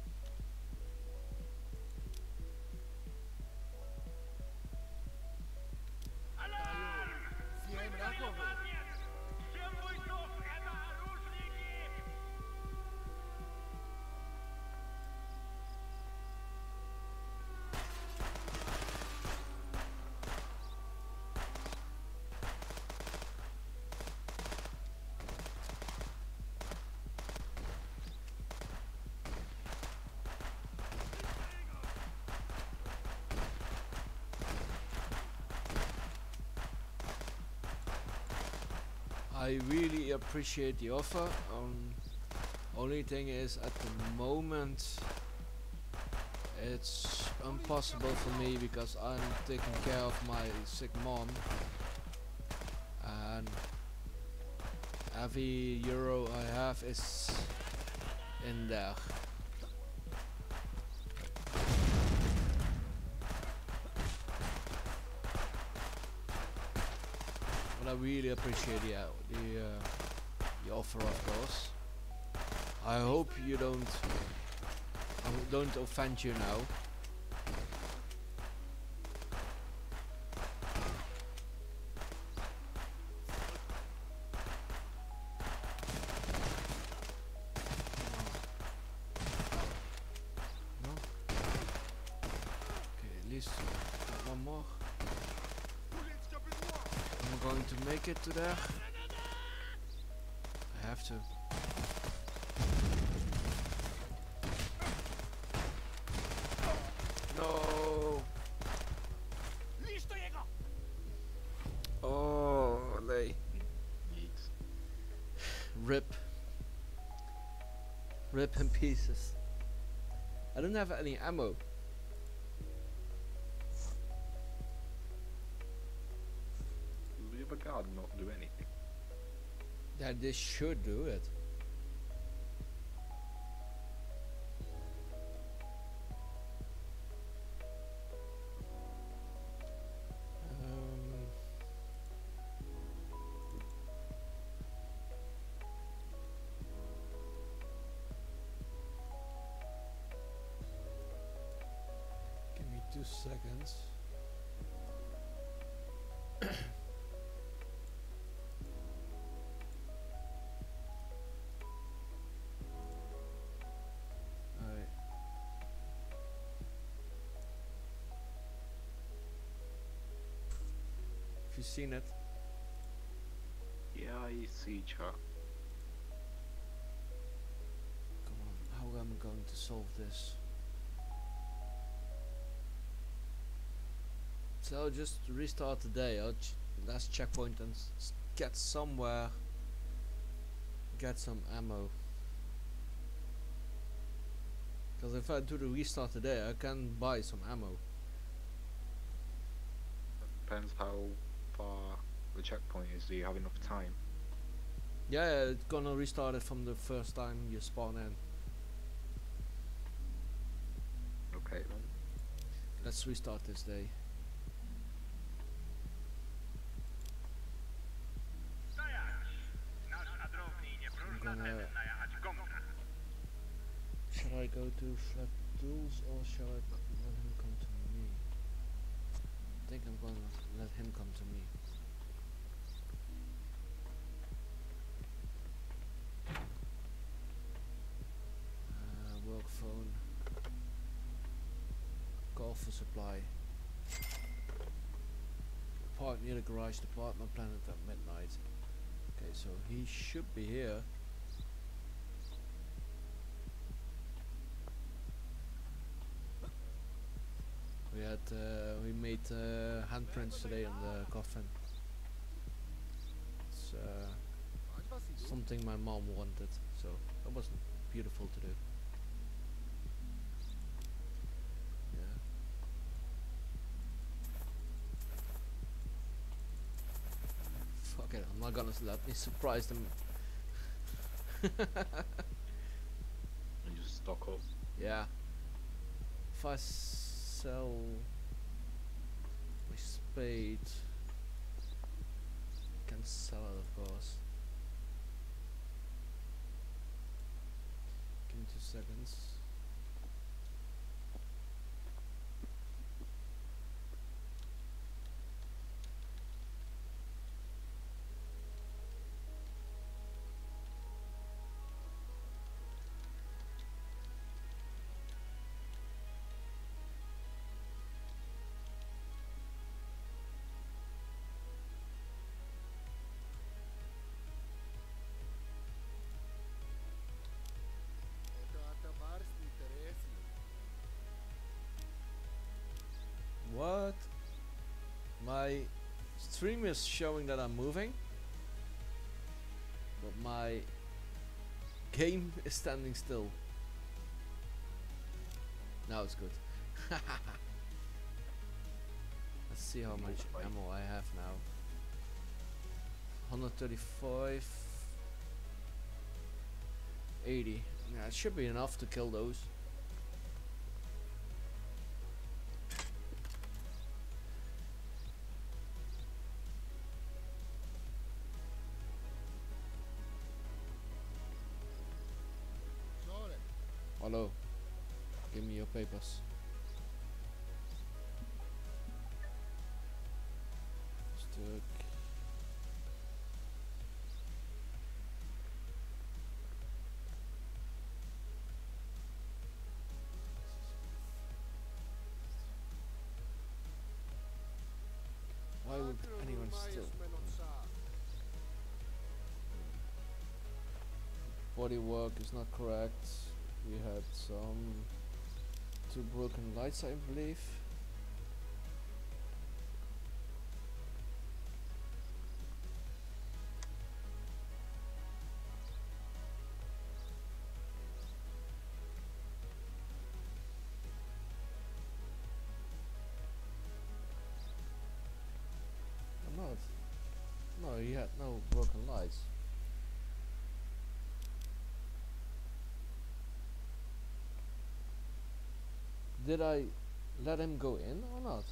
I really appreciate the offer. Only thing is, at the moment, it's impossible for me because I'm taking care of my sick mom, and every euro I have is in there. But I really appreciate the offer, of course. I hope you don't offend you now. No? Okay, at least one more. I'm going to make it to there. I have to. No. Oh, they. Rip. Rip in pieces. I don't have any ammo. Will your guard not do anything? Yeah, this should do it. 2 seconds. Alright. Have you seen it? Yeah, I see chat. Come on, how am I going to solve this? So I'll just restart the day. I'll last checkpoint and get somewhere. Get some ammo. Because if I do the restart today, I can buy some ammo. Depends how far the checkpoint is. Do you have enough time? Yeah, it's gonna restart it from the first time you spawn in. Okay then. Let's restart this day. I'm gonna... Shall I go to Flat Tools or shall I let him come to me? I think I'm gonna let him come to me. Work phone. Call for supply. Park near the garage department planet at midnight. Okay, so he should be here. We made handprints today on the coffin. It's something my mom wanted, so that was beautiful to do. Yeah. Fuck it, I'm not gonna let me surprise them. And just stock up. Yeah. If I sell my spade, I can sell it, of course. Give me 2 seconds. What? My stream is showing that I'm moving, but my game is standing still. Now it's good. Let's see how much ammo I have now. 135, 80. Yeah, it should be enough to kill those. Hello, give me your papers. Stuck. Why would anyone steal? Body work is not correct. We had some 2 broken lights, I believe. I'm not. No, he had no broken lights. Did I let him go in or not?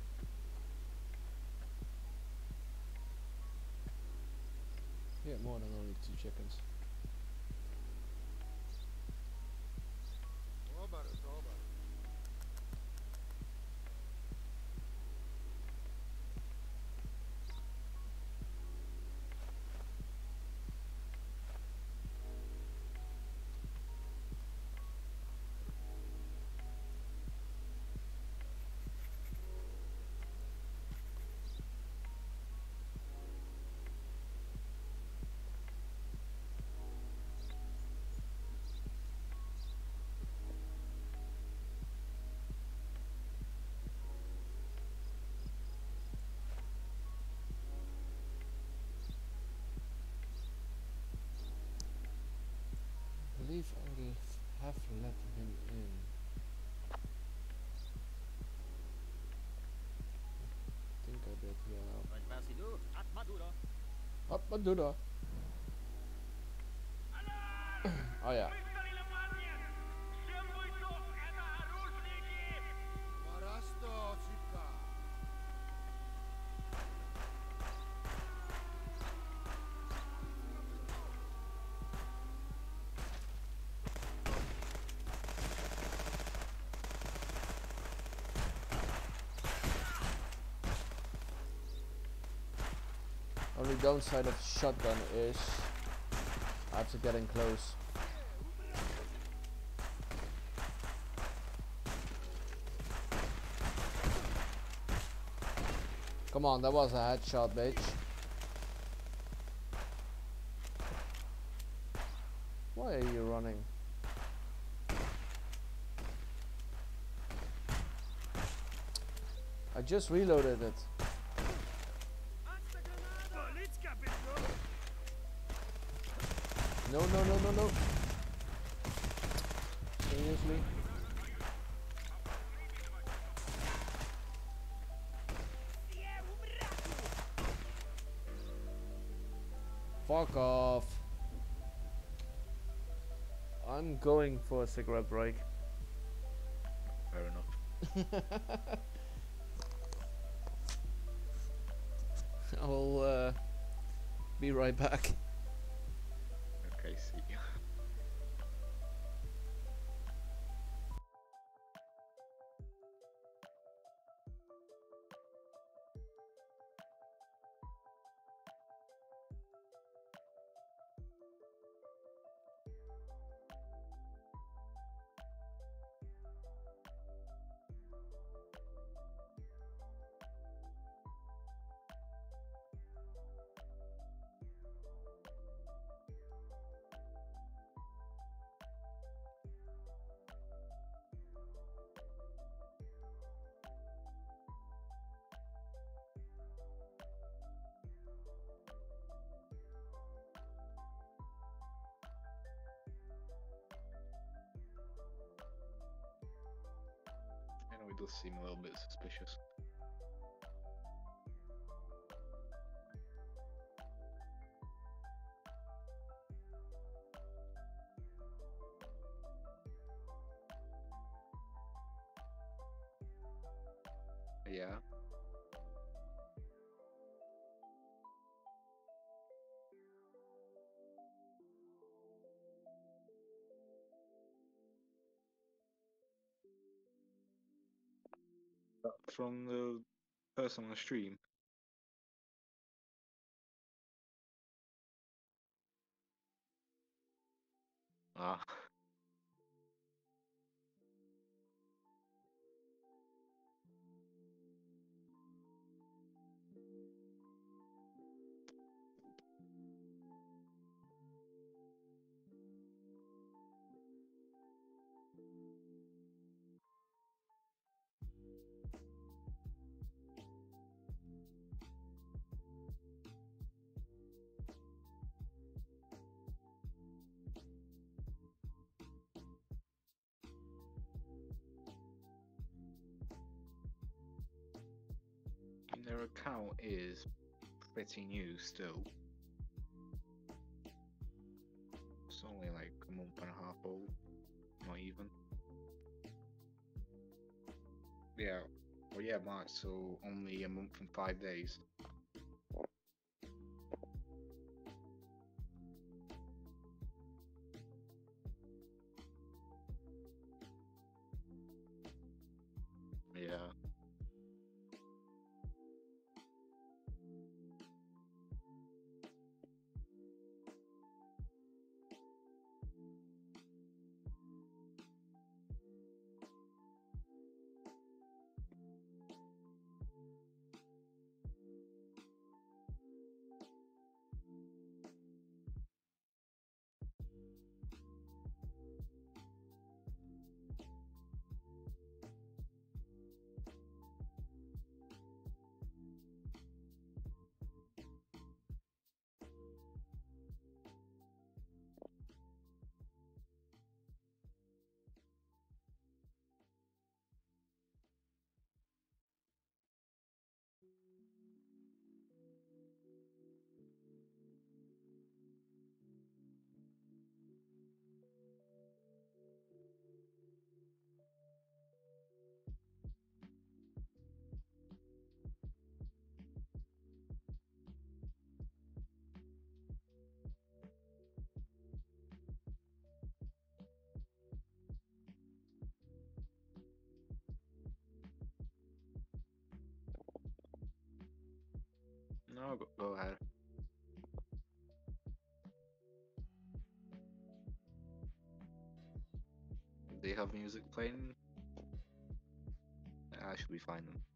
He had more than 2 chickens. Dobar, dobar. I believe I have let him in. I think I did, yeah. What was do? At Maduro. Up Madura. Oh yeah. Marasto, Cipka. Only downside of shotgun is I have to get in close. Come on, that was a headshot, bitch. Why are you running? I just reloaded it. No, no, no, no, no. Seriously? Fuck off. I'm going for a cigarette break. Fair enough. I'll be right back. Okay, see you. I know it does seem a little bit suspicious. Yeah. From the person on the stream. Ah. Their account is pretty new still. It's only like a month and a half old, not even. Yeah, well, yeah, March, so only a month and 5 days. No, go ahead. They have music playing. I should be fine then.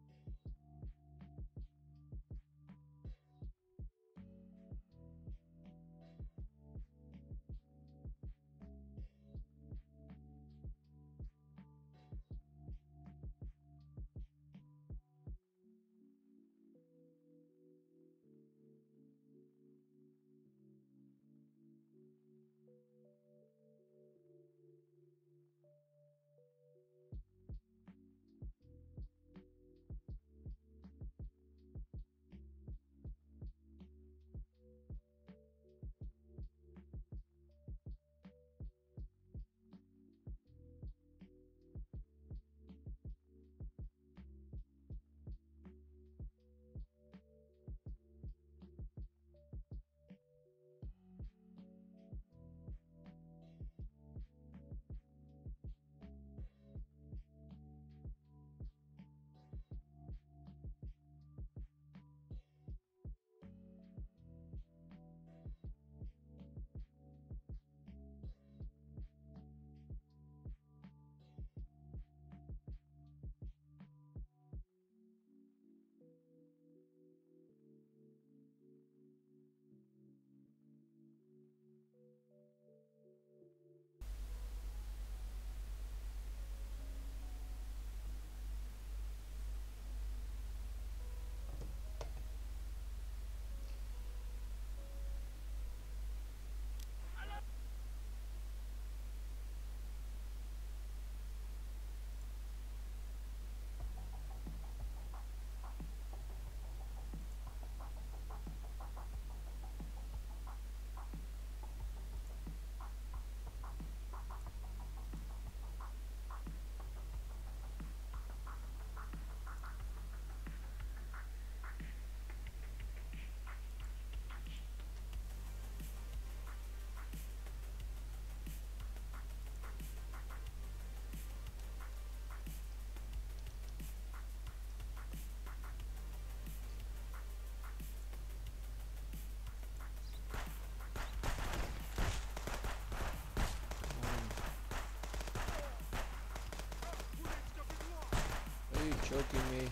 Are you choking me?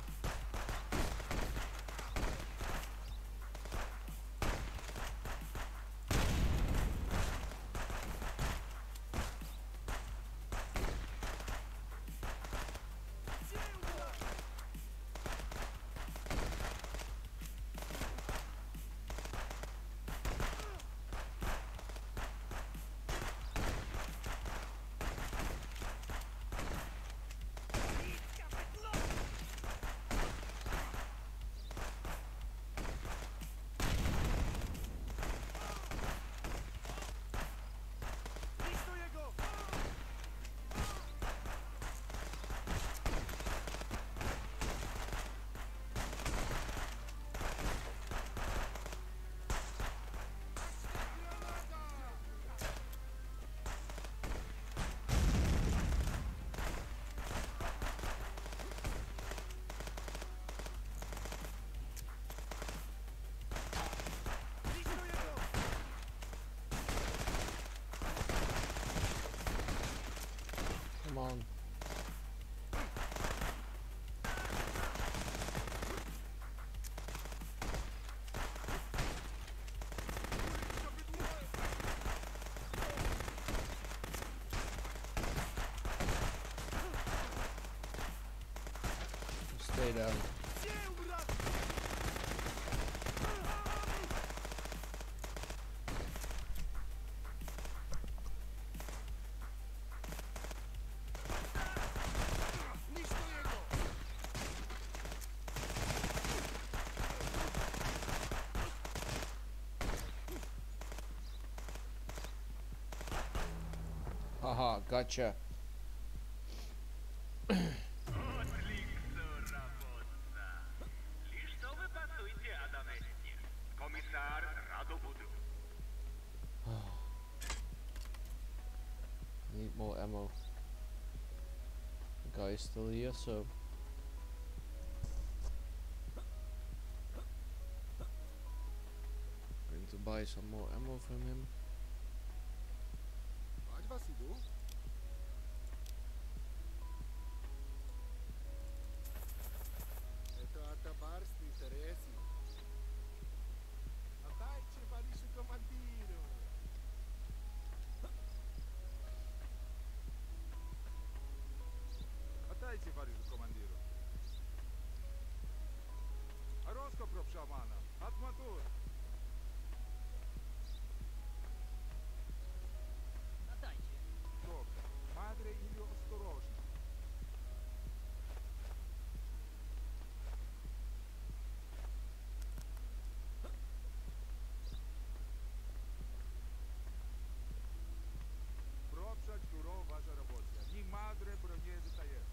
Come on. Stay down. Haha, gotcha. Need more ammo. The guy's still here, so buy some more ammo from him. Ať vás jdu. Это атабарский Тереси. Отдайте Парижу командиру. Отдайте Парижу командиру. Аронска проб шамана. Атматур. Отдайте. Доктор, мадре или осторожно? Пропшать дуро ваша работа. Ни мадре броне затаец.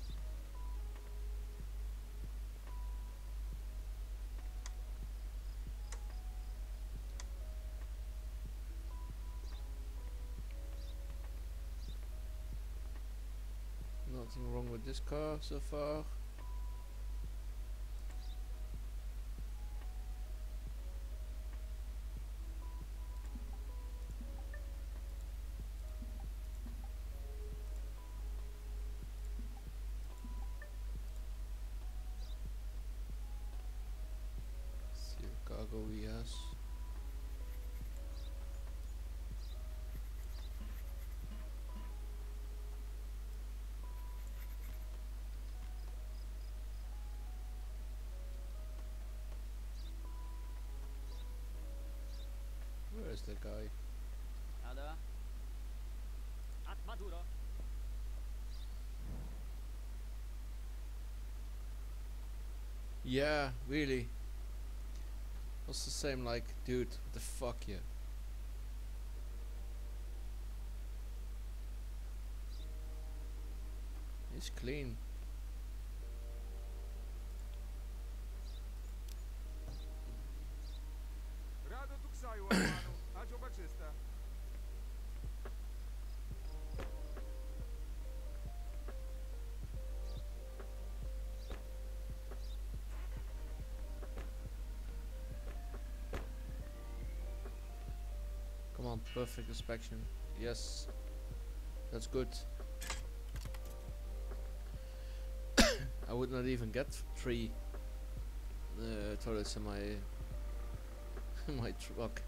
Nothing wrong with this car so far. See what cargo he has. Where is that guy? Ada. At Maduro. Yeah, really. What's the same like, dude, what the fuck, yeah. He's clean. Радо туксаю Арману. Аджо бачиста. Come on, perfect inspection. Yes, that's good. I would not even get 3 toilets in my my truck.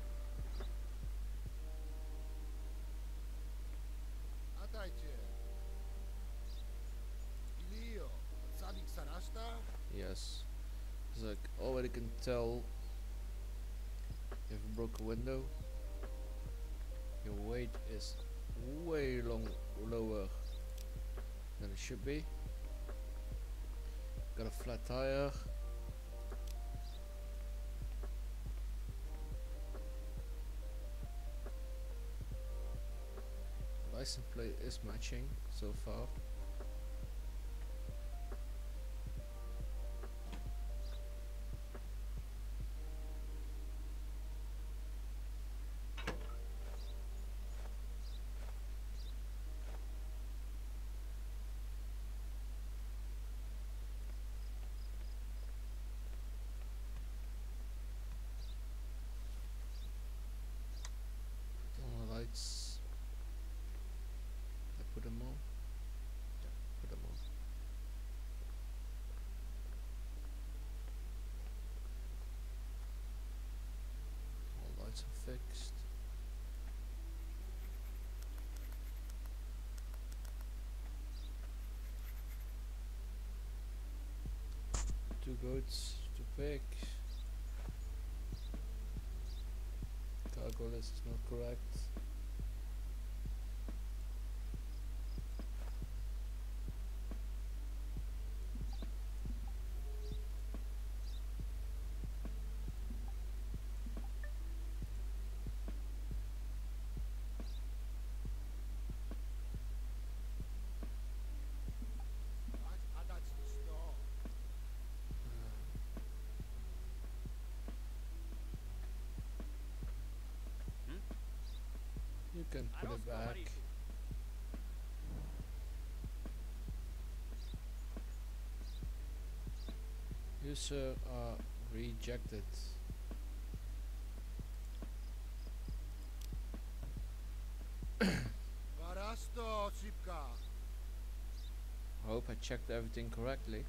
Отдайте. Илио, Садик Сарашта. Yes, because I already can tell if you broke a window. Your weight is way lower than it should be. Got a flat tire. License plate is matching so far. All the lights. I put them on. Yeah, put them on. All lights are fixed. Two goats to pick. Cargo list is not correct. Отдать что? You can put it back. You sir are rejected. I checked everything correctly.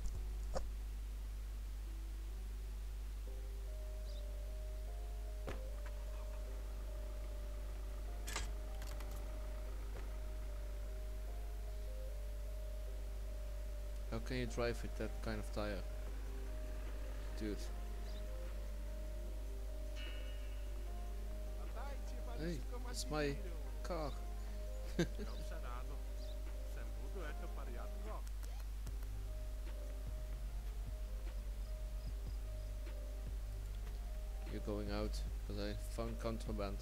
How can you drive with that kind of tire? Dude. Hey, it's my car. You're going out because I found contraband.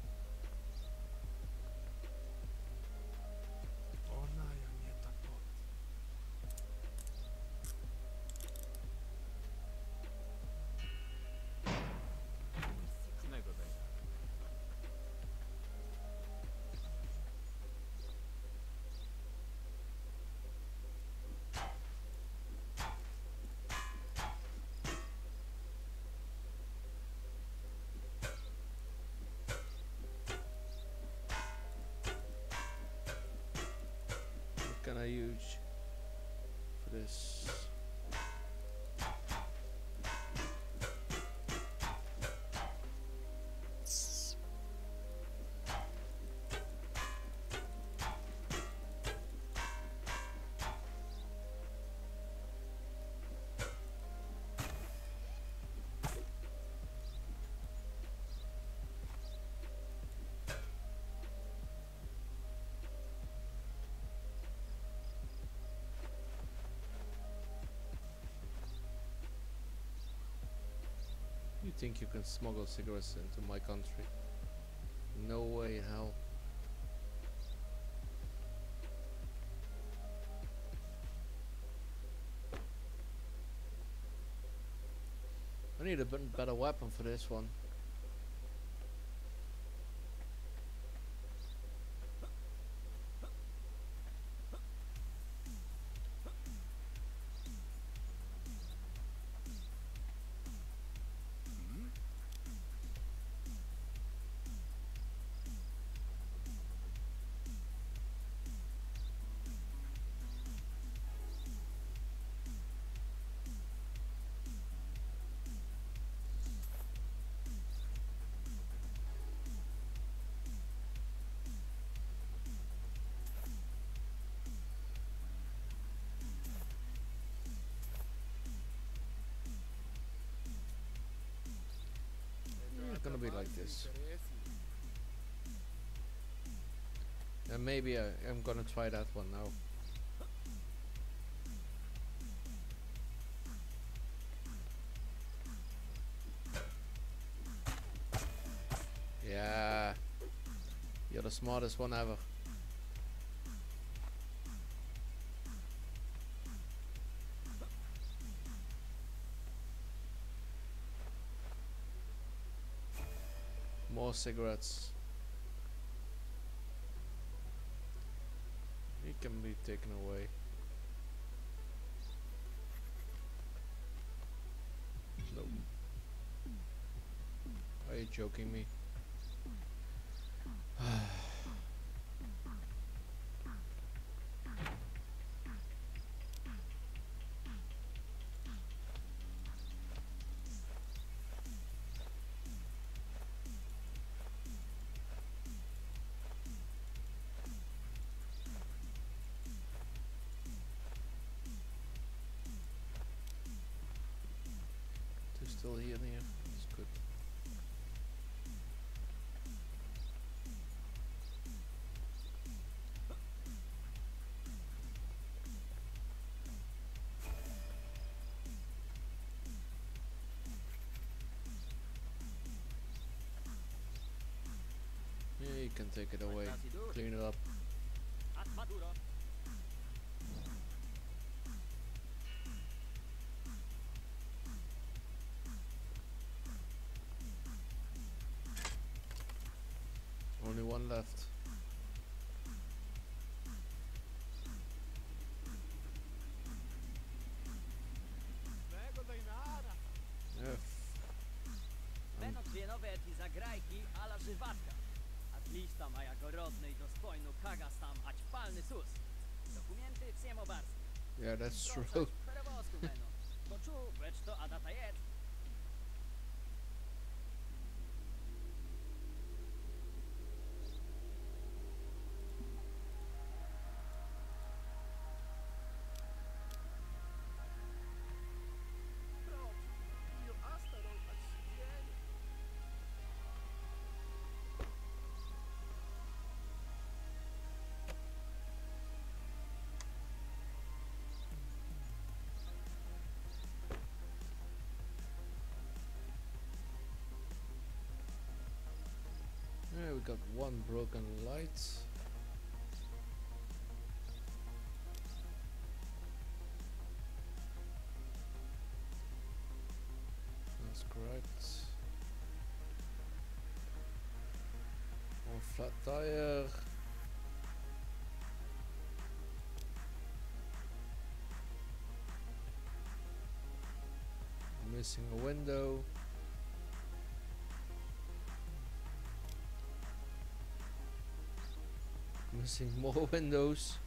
What can I use for this? You think you can smuggle cigarettes into my country? No way in hell. I need a better weapon for this one. It's gonna be like this. And maybe I'm gonna try that one now. Yeah, you're the smartest one ever. More cigarettes. It can be taken away. No. Are you joking me? They're still here. It's good. Yeah, you can take it away. Clean it up. Only one left. Będą dwie nowe ti zagrajki ala żywatka. A z lista maja gorodnej dostojnu kagas tam ać palny sus. Dokumenty всем обарски. Yeah, that's true. Zdrącać perewozku, meno. Doczu, becz to adata jed. Yeah, we got one broken light. That's correct. One flat tire. Missing a window. Missing more windows.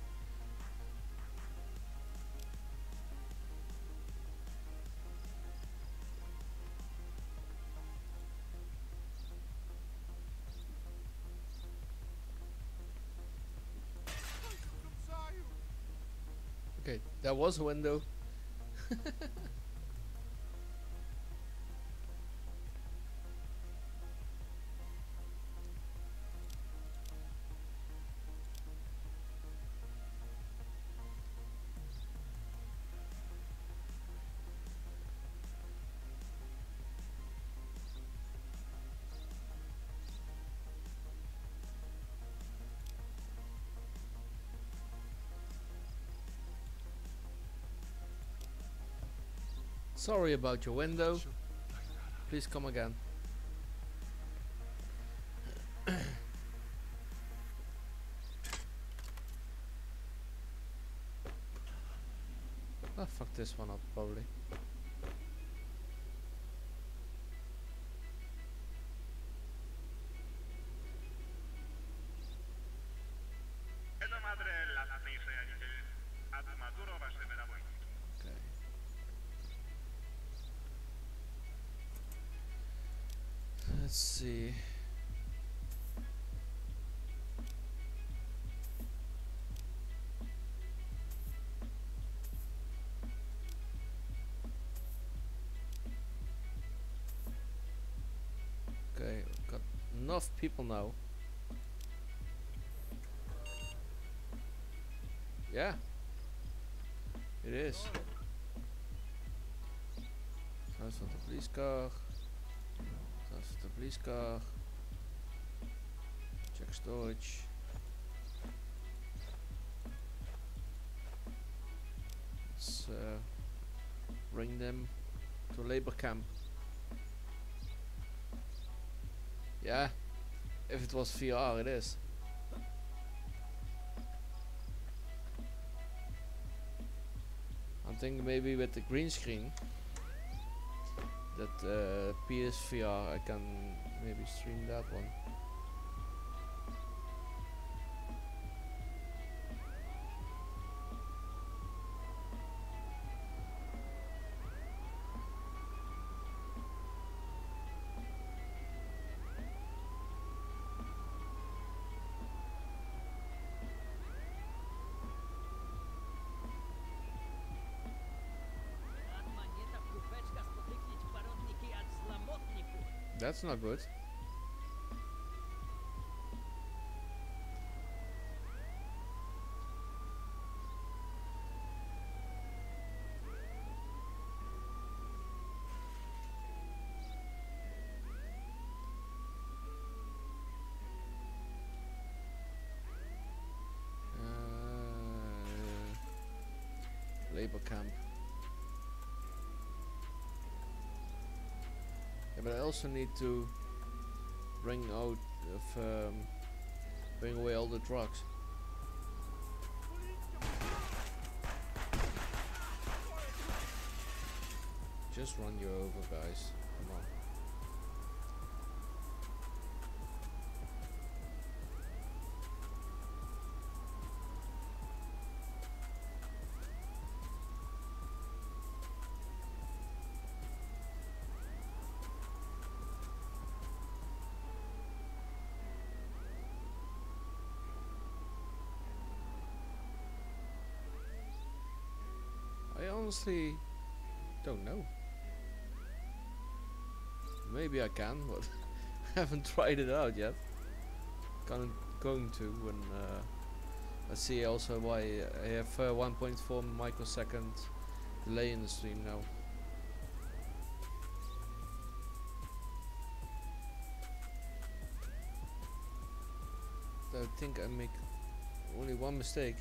Okay, that was a window. Sorry about your window. Please come again. I'll fuck this one up probably. Okay. Let's see. Okay, we've got enough people now. Yeah, it is. That's not the police car. That's the police car. Check storage. Let's bring them to labor camp. Yeah, if it was VR, it is. I'm thinking maybe with the green screen, that PSVR, I can maybe stream that one. That's not good. Labor camp. Yeah, but I also need to bring out bring away all the drugs. Just run you over, guys. Come on. honestly don't know. Maybe I can, but I haven't tried it out yet. Going to when I see also why I have 1.4 microsecond delay in the stream now. I think I make only one mistake,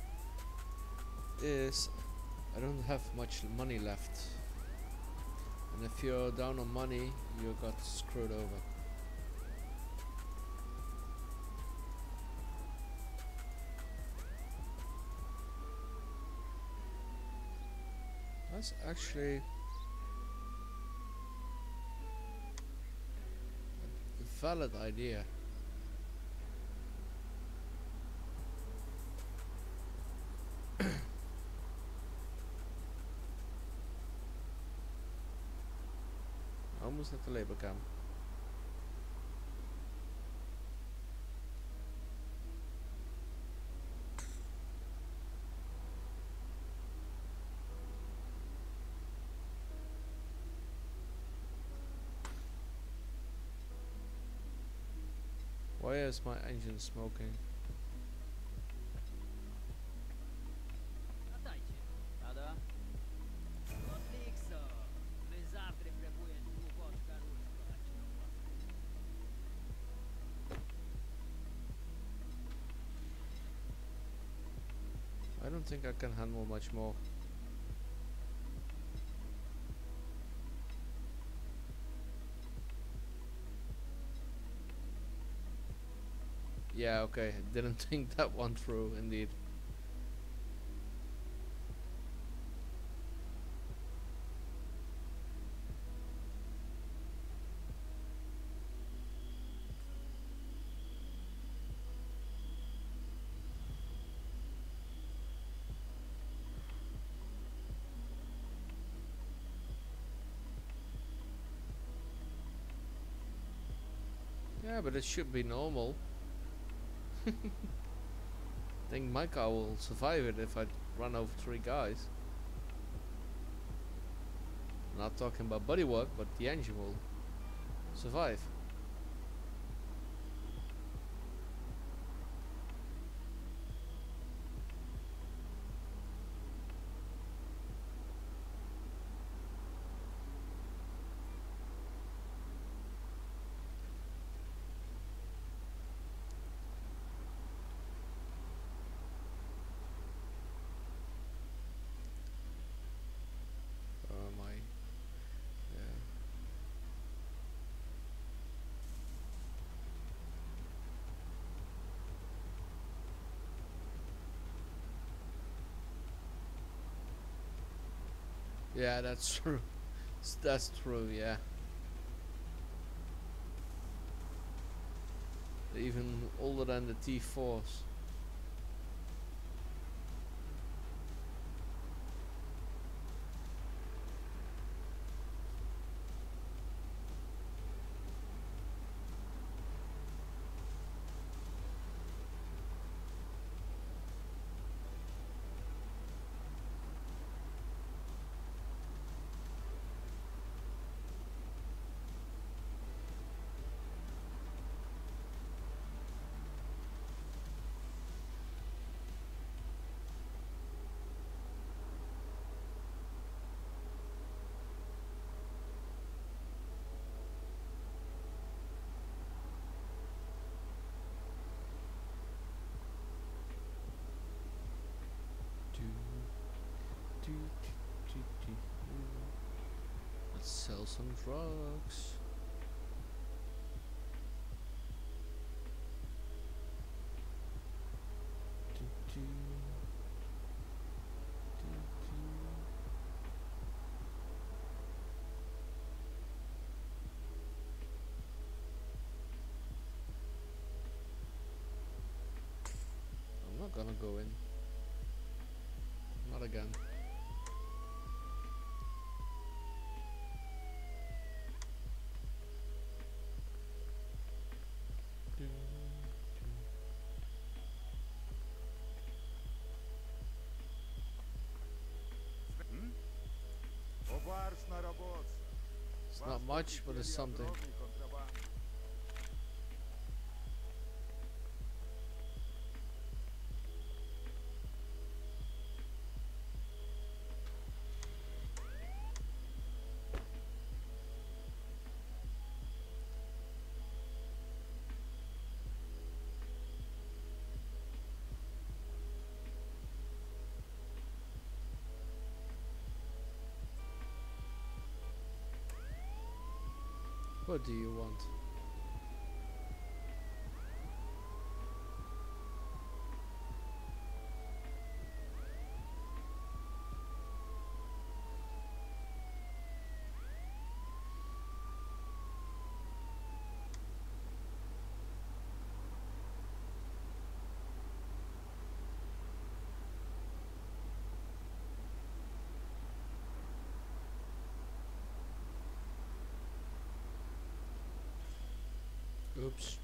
is I don't have much money left, and if you're down on money you got screwed over. That's actually a valid idea. Almost at the labor camp. Why is my engine smoking? Witajcie. Rada? Odlikso. My zawsze próbuje długoczka ruszkować na własne. I don't think I can handle much more. Yeah, okay, didn't think that one through, indeed. Yeah, but it should be normal. I think my car will survive it if I run over 3 guys. Not talking about bodywork, but the engine will survive. My yeah, that's true. That's true, yeah. They're even older than the T4s. Let's sell some drugs. I'm not gonna go in. Not again. Hmm? It's not much, but it's something. Contraband. What do you want? Oops.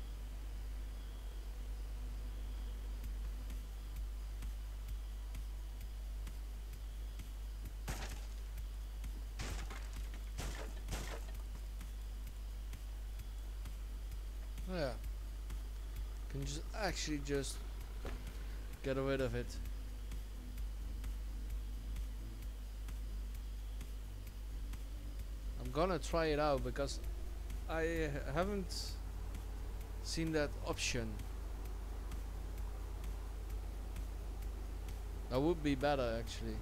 Oh, yeah. Can just actually just get rid of it. I'm gonna try it out because I haven't seen that option. That would be better actually.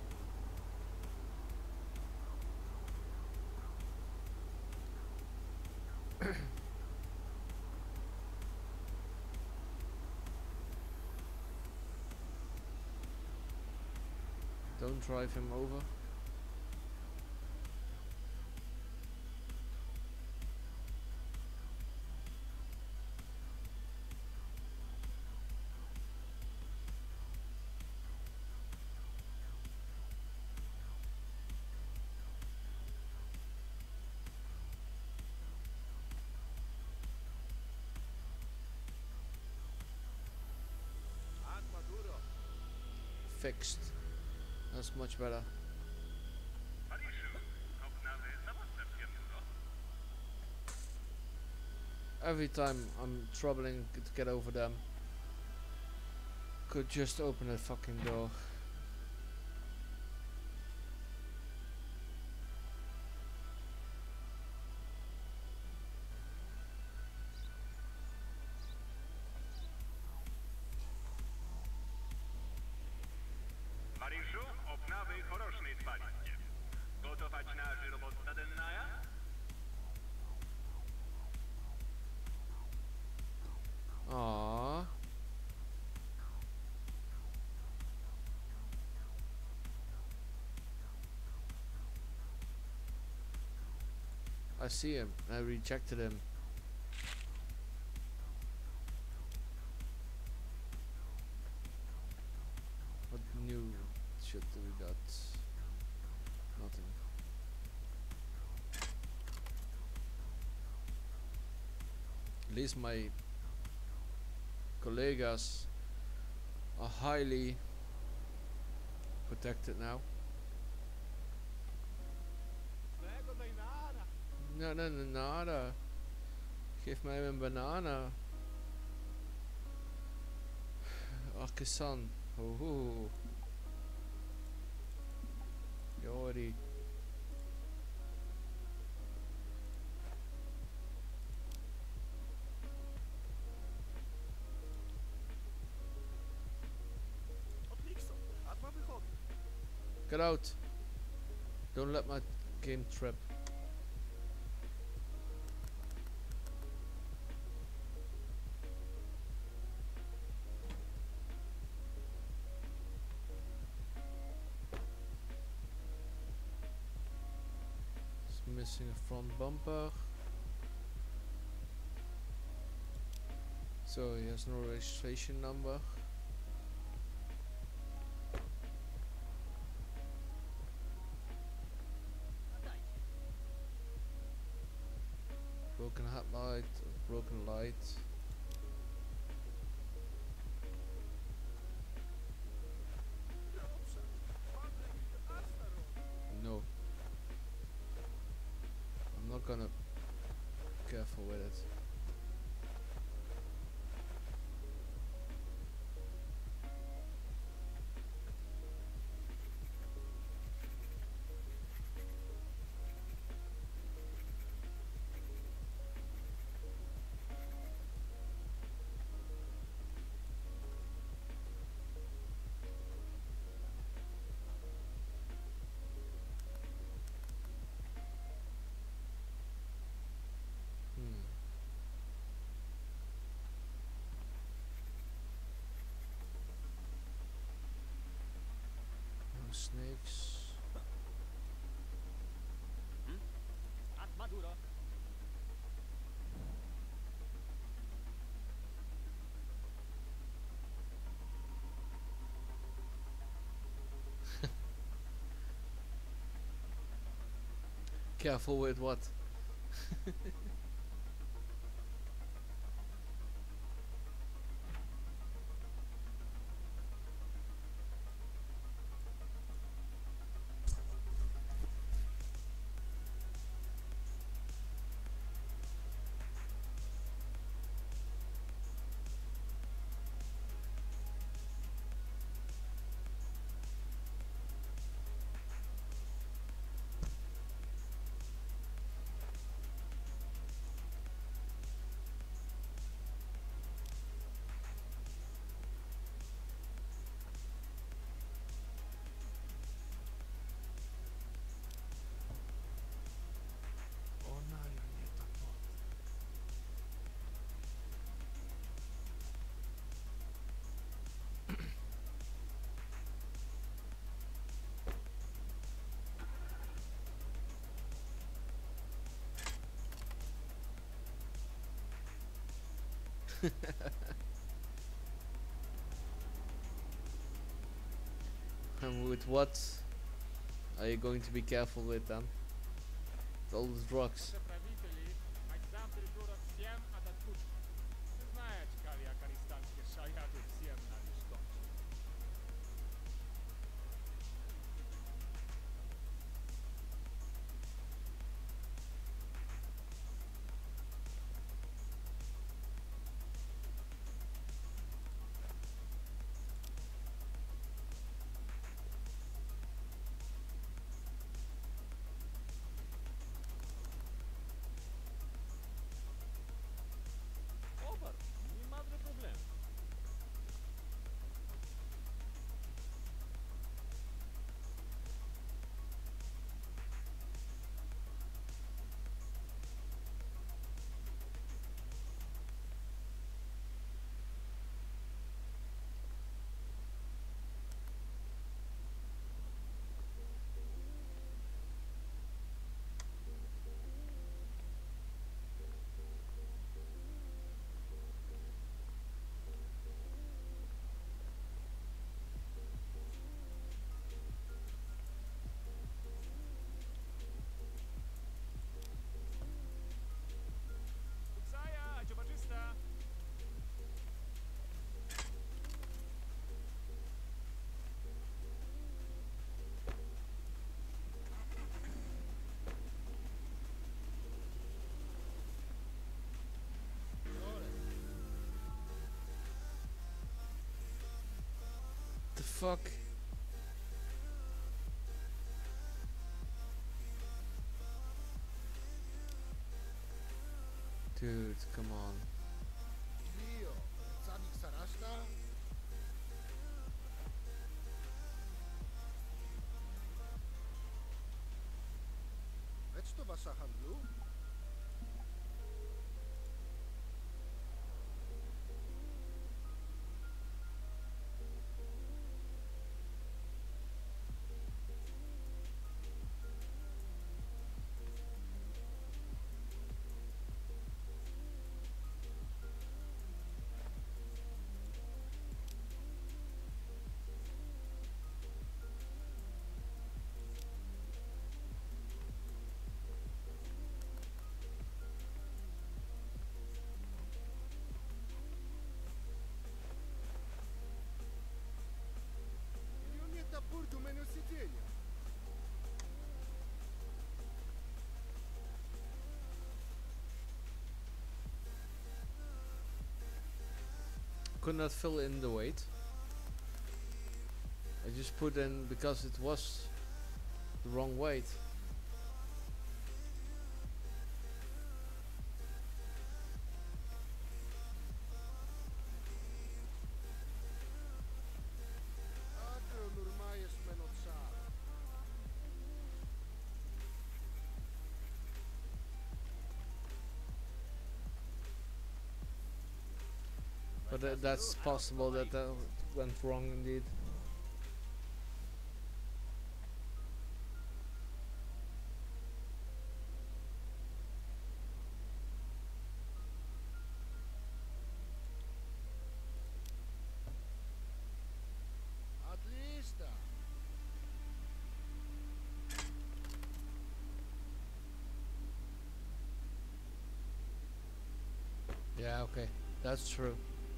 Don't drive him over. Ant Maduro. Fixed. That's much better. Every time I'm troubling to get over them, could just open that fucking door. Marysiu, obnawy chorosznej spaliście. Gotować na żyrobotna dennaja? Aww. I see him. I rejected him. What new shit do we got? Nothing. At least my collegas are highly protected now. No, no, no, nada. Geef mij een banana. Ach, Kisan. Oh. Jordi. Get out. Don't let my game trip. It's missing a front bumper. So he has no registration number. Broken headlight, broken light. No. I'm not kind of careful with it. Hmm. No snakes. At Maduro. Careful with what? And with what are you going to be careful with them? With all those drugs. Правители, мать завтра город всем отдадут. Знаешь, как афганистанские шаяты всем на листок. Обар, нема проблем. Kucaja, ciubaczysta. The fuck? Dude, come on. Dio, Sadik Sarashta? Lecz to wasza handlu? Или у меня топор до мене сидіння? could not fill in the weight. I just put in because it was the wrong weight. But that's possible that that went wrong indeed. Yeah, okay, that's true.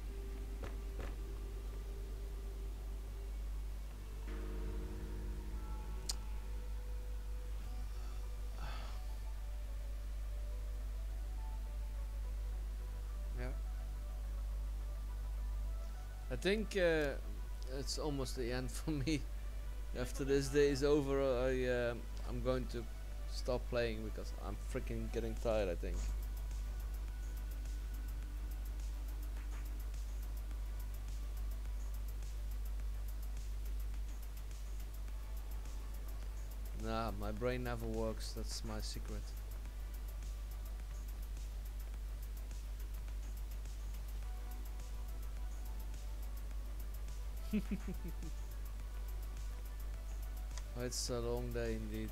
Yeah. I think it's almost the end for me. After this day is over, I'm going to stop playing because I'm freaking getting tired, I think. Nah, my brain never works, that's my secret. It's a long day indeed.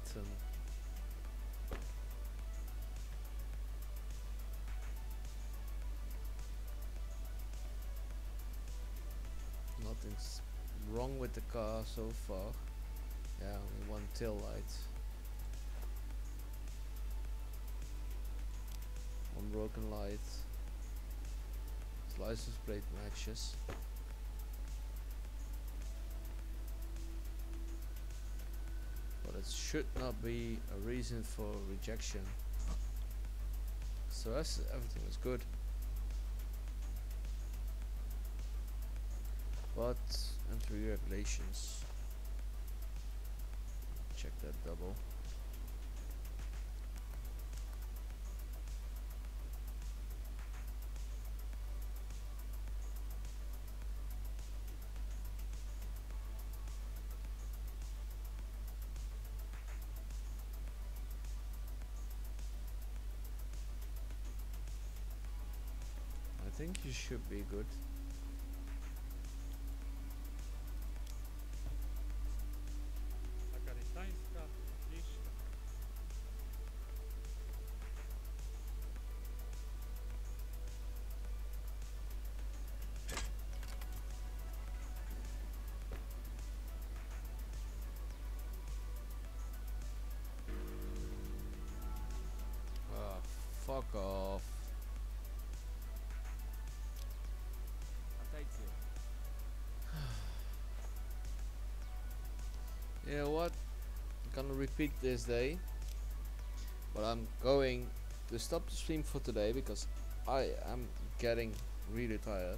Nothing's wrong with the car so far. Yeah, only one tail light. One broken light. License plate matches. But it should not be a reason for rejection. So that's everything is good. But entry regulations. Check that double. I think you should be good. Ah, fuck off. You know what? I'm gonna repeat this day, but I'm going to stop the stream for today because I am getting really tired.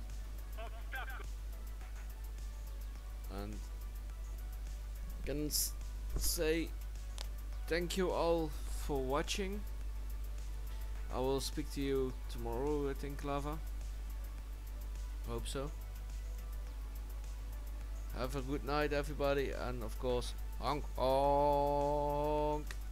And I can say thank you all for watching. I will speak to you tomorrow, I think, Lava. Hope so. Have a good night, everybody, and of course, honk honk.